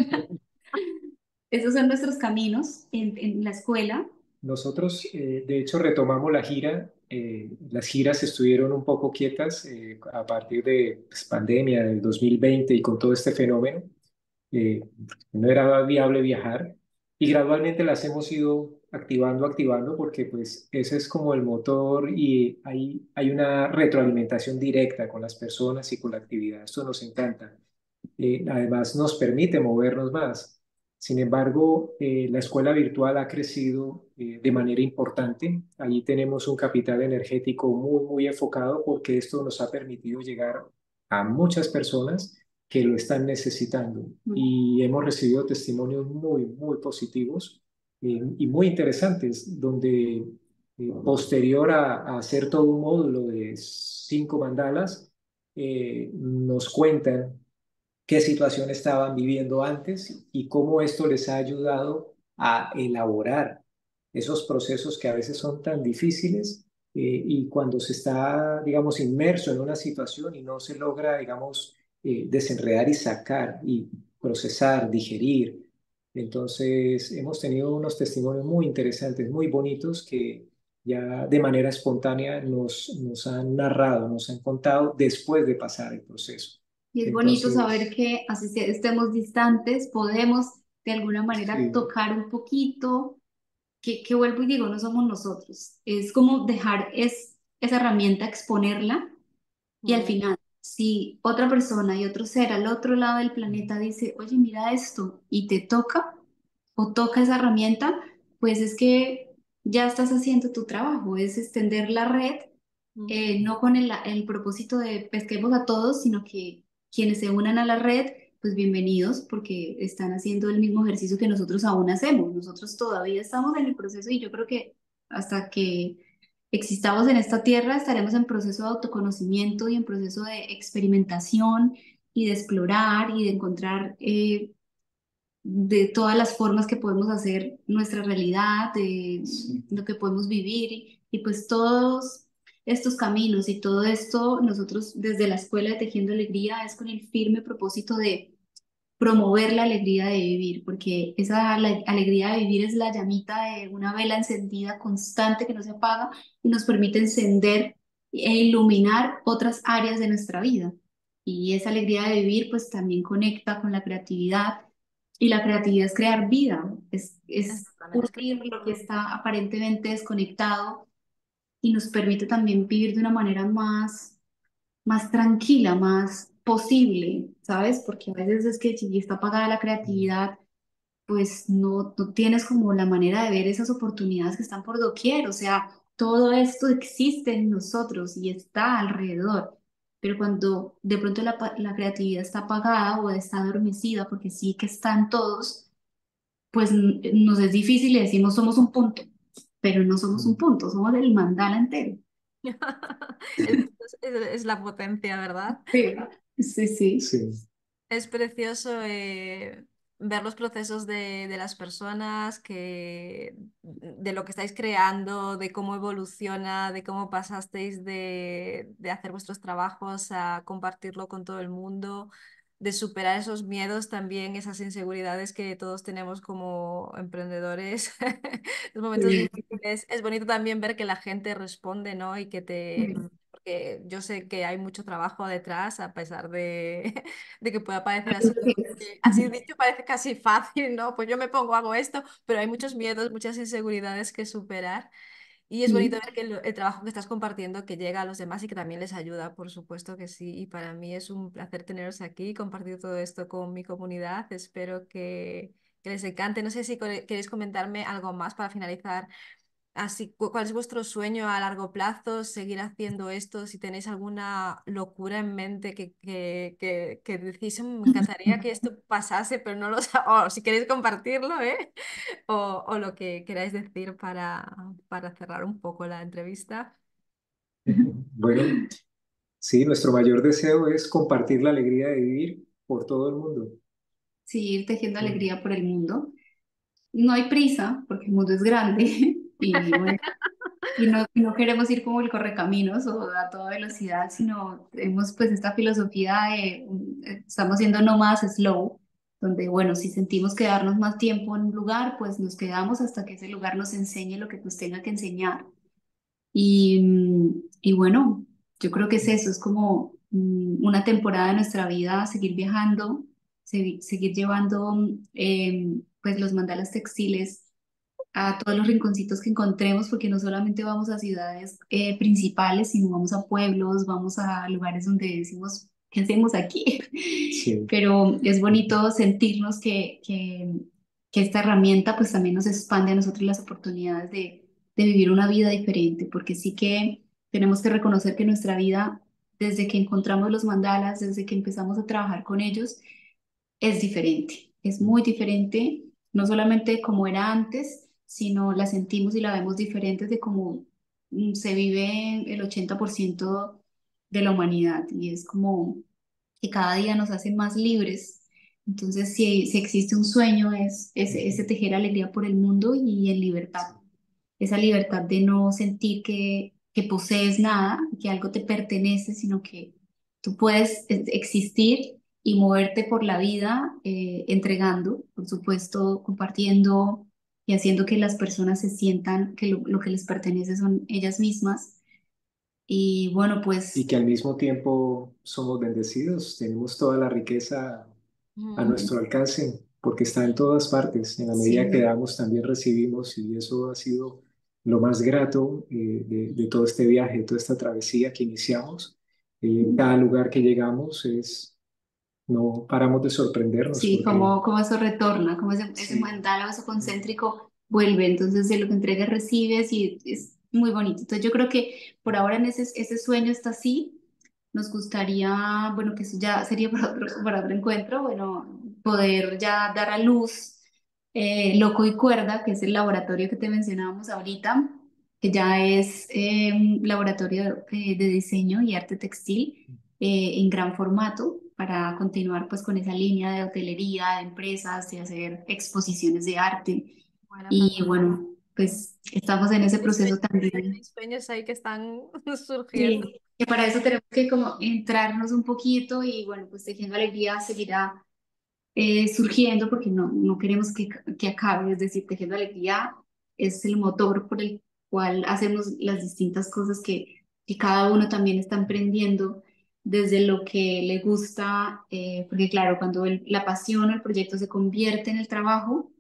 Esos son nuestros caminos en, en la escuela. Nosotros, eh, de hecho, retomamos la gira. Eh, las giras estuvieron un poco quietas eh, a partir de pues, pandemia del dos mil veinte y con todo este fenómeno. Eh, no era viable viajar y gradualmente las hemos ido activando, activando, porque pues ese es como el motor y hay, hay una retroalimentación directa con las personas y con la actividad. Esto nos encanta. Eh, además nos permite movernos más. Sin embargo, eh, la escuela virtual ha crecido eh, de manera importante. Allí tenemos un capital energético muy, muy enfocado porque esto nos ha permitido llegar a muchas personas que lo están necesitando y hemos recibido testimonios muy, muy positivos eh, y muy interesantes, donde eh, posterior a, a hacer todo un módulo de cinco mandalas, eh, nos cuentan qué situación estaban viviendo antes y cómo esto les ha ayudado a elaborar esos procesos que a veces son tan difíciles eh, y cuando se está, digamos, inmerso en una situación y no se logra, digamos, eh, desenredar y sacar y procesar, digerir. Entonces, hemos tenido unos testimonios muy interesantes, muy bonitos que ya de manera espontánea nos, nos han narrado, nos han contado después de pasar el proceso. Y es bonito saber Entonces, que así sea- estemos distantes, podemos de alguna manera sí, tocar un poquito, que, que vuelvo y digo, no somos nosotros. Es como dejar es, esa herramienta, exponerla y al Mm. final, si otra persona y otro ser al otro lado del planeta dice, oye, mira esto, y te toca o toca esa herramienta, pues es que ya estás haciendo tu trabajo, es extender la red, Mm. eh, no con el, el propósito de pesquemos a todos, sino que quienes se unan a la red, pues bienvenidos, porque están haciendo el mismo ejercicio que nosotros aún hacemos. Nosotros todavía estamos en el proceso y yo creo que hasta que existamos en esta tierra, estaremos en proceso de autoconocimiento y en proceso de experimentación y de explorar y de encontrar eh, de todas las formas que podemos hacer nuestra realidad, de sí. lo que podemos vivir y, y pues todos estos caminos y todo esto, nosotros desde la Escuela de Tejiendo Alegría es con el firme propósito de promover la alegría de vivir, porque esa ale- alegría de vivir es la llamita de una vela encendida constante que no se apaga y nos permite encender e iluminar otras áreas de nuestra vida. Y esa alegría de vivir pues también conecta con la creatividad y la creatividad es crear vida, es, es Exactamente, es que unir lo que está aparentemente desconectado y nos permite también vivir de una manera más más tranquila, más posible, ¿sabes? Porque a veces es que si está apagada la creatividad, pues no, no tienes como la manera de ver esas oportunidades que están por doquier, o sea, todo esto existe en nosotros y está alrededor, pero cuando de pronto la, pa- la creatividad está apagada o está adormecida, porque sí que están todos, pues n- nos es difícil y decimos somos un punto, pero no somos un punto, somos el mandala entero. el- es, es la potencia, ¿verdad? Sí, sí, sí. Sí, Es precioso eh, ver los procesos de, de las personas, que, de lo que estáis creando, de cómo evoluciona, de cómo pasasteis de, de hacer vuestros trabajos a compartirlo con todo el mundo, de superar esos miedos también, esas inseguridades que todos tenemos como emprendedores, los momentos Sí. difíciles. Es bonito también ver que la gente responde, ¿no? Y que te... Porque yo sé que hay mucho trabajo detrás, a pesar de, de que pueda parecer así, eh, así dicho, parece casi fácil, ¿no? Pues yo me pongo, hago esto, pero hay muchos miedos, muchas inseguridades que superar. Y es bonito Sí. ver que el, el trabajo que estás compartiendo que llega a los demás y que también les ayuda, por supuesto que sí. Y para mí es un placer teneros aquí y compartir todo esto con mi comunidad. Espero que, que les encante. No sé si core- queréis comentarme algo más para finalizar. Así, cu- ¿cuál es vuestro sueño a largo plazo? ¿Seguir haciendo esto? Si tenéis alguna locura en mente que, que, que, que decís, "Mm, me encantaría que esto pasase, pero no lo sé", o si queréis compartirlo, ¿eh? O, o lo que queráis decir para, para cerrar un poco la entrevista. bueno, Sí, nuestro mayor deseo es compartir la alegría de vivir por todo el mundo. Sí, ir tejiendo Sí, alegría por el mundo. No hay prisa, porque el mundo es grande y bueno, y no, no queremos ir como el correcaminos o a toda velocidad, sino tenemos pues esta filosofía de mm, eh, estamos siendo nómadas slow, donde bueno, si sentimos quedarnos más tiempo en un lugar, pues nos quedamos hasta que ese lugar nos enseñe lo que nos tenga que enseñar. Y, mm, y bueno, yo creo que es eso, es como mm, una temporada de nuestra vida, seguir viajando, segui- seguir llevando mm, em, pues los mandalas textiles a todos los rinconcitos que encontremos, porque no solamente vamos a ciudades eh, principales, sino vamos a pueblos, vamos a lugares donde decimos, ¿qué hacemos aquí? sí, Pero es bonito sentirnos que, que, que esta herramienta pues también nos expande a nosotros las oportunidades de, de vivir una vida diferente, porque sí que tenemos que reconocer que nuestra vida, desde que encontramos los mandalas, desde que empezamos a trabajar con ellos, es diferente, es muy diferente, no solamente como era antes, sino la sentimos y la vemos diferente de cómo mm, se vive el ochenta por ciento de la humanidad y es como que cada día nos hace más libres. Entonces, si, si existe un sueño, es ese, ese tejer alegría por el mundo y en libertad. Esa libertad de no sentir que, que posees nada, que algo te pertenece, sino que tú puedes eh, existir y moverte por la vida eh, entregando, por supuesto, compartiendo y haciendo que las personas se sientan que lo, lo que les pertenece son ellas mismas. Y bueno, y pues que al mismo tiempo somos bendecidos, tenemos toda la riqueza a Mm, nuestro alcance, porque está en todas partes. En la medida que sí, damos, también recibimos, y eso ha sido lo más grato eh, de, de todo este viaje, de toda esta travesía que iniciamos. Eh, cada lugar que llegamos es, no paramos de sorprendernos, sí, porque como, como eso retorna, como ese, ese sí, mandala o eso concéntrico vuelve, entonces de lo que entregas recibes y es muy bonito. Entonces yo creo que por ahora en ese, ese sueño está así. Nos gustaría, bueno, que eso ya sería para otro, para otro encuentro, bueno, poder ya dar a luz eh, Loco y Cuerda, que es el laboratorio que te mencionábamos ahorita, que ya es eh, un laboratorio eh, de diseño y arte textil eh, en gran formato para continuar pues con esa línea de hotelería, de empresas, de hacer exposiciones de arte. bueno, Y fantástico. bueno, pues estamos en ese Hay proceso sueños, también. hay sueños ahí que están surgiendo. Sí, que para eso tenemos que como entrarnos un poquito y bueno, pues Tejiendo Alegría seguirá eh, surgiendo porque no, no queremos que, que acabe, es decir, Tejiendo Alegría es el motor por el cual hacemos las distintas cosas que, que cada uno también está emprendiendo desde lo que le gusta, eh, porque claro, cuando el- la pasión o el proyecto se convierte en el trabajo,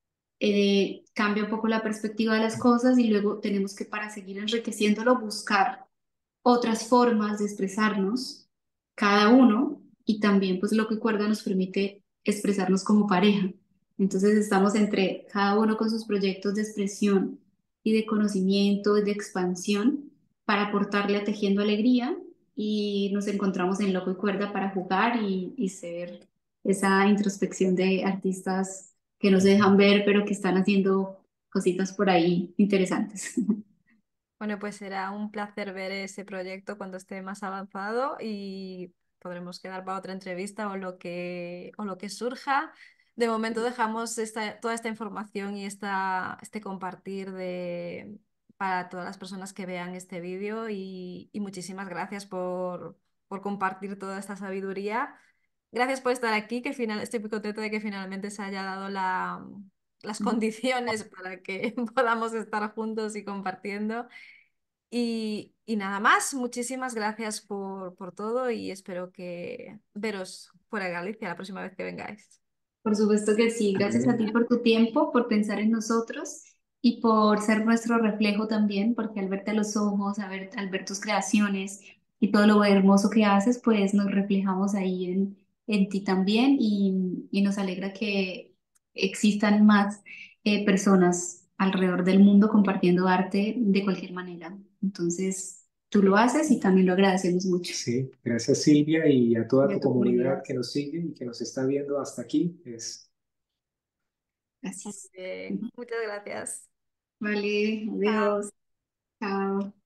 eh, cambia un poco la perspectiva de las cosas y luego tenemos que para seguir enriqueciéndolo buscar otras formas de expresarnos, cada uno, y también pues lo que Cuerda nos permite expresarnos como pareja. Entonces estamos entre cada uno con sus proyectos de expresión y de conocimiento y de expansión para aportarle a Tejiendo Alegría y nos encontramos en Loco y Cuerda para jugar y, y ser esa introspección de artistas que no se dejan ver pero que están haciendo cositas por ahí interesantes. Bueno, pues será un placer ver ese proyecto cuando esté más avanzado y podremos quedar para otra entrevista o lo que, o lo que surja. De momento dejamos esta, toda esta información y esta, este compartir de, para todas las personas que vean este vídeo y, y muchísimas gracias por, por compartir toda esta sabiduría. Gracias por estar aquí, que final, estoy muy contenta de que finalmente se haya dado la, las condiciones para que podamos estar juntos y compartiendo. Y, y nada más, muchísimas gracias por, por todo y espero que veros fuera de Galicia la próxima vez que vengáis. Por supuesto que sí. Gracias a ti amén. por tu tiempo, por pensar en nosotros y por ser nuestro reflejo también, porque al verte a los ojos, a ver, al ver tus creaciones y todo lo hermoso que haces, pues nos reflejamos ahí en, en ti también y, y nos alegra que existan más eh, personas alrededor del mundo compartiendo arte de cualquier manera. Entonces, tú lo haces y también lo agradecemos mucho. Sí, gracias Silvia y a toda Y a tu tu comunidad comunidad. que nos sigue y que nos está viendo hasta aquí. Es Muy Gracias. bien, muchas gracias. Vale, Chao. adiós. Chao.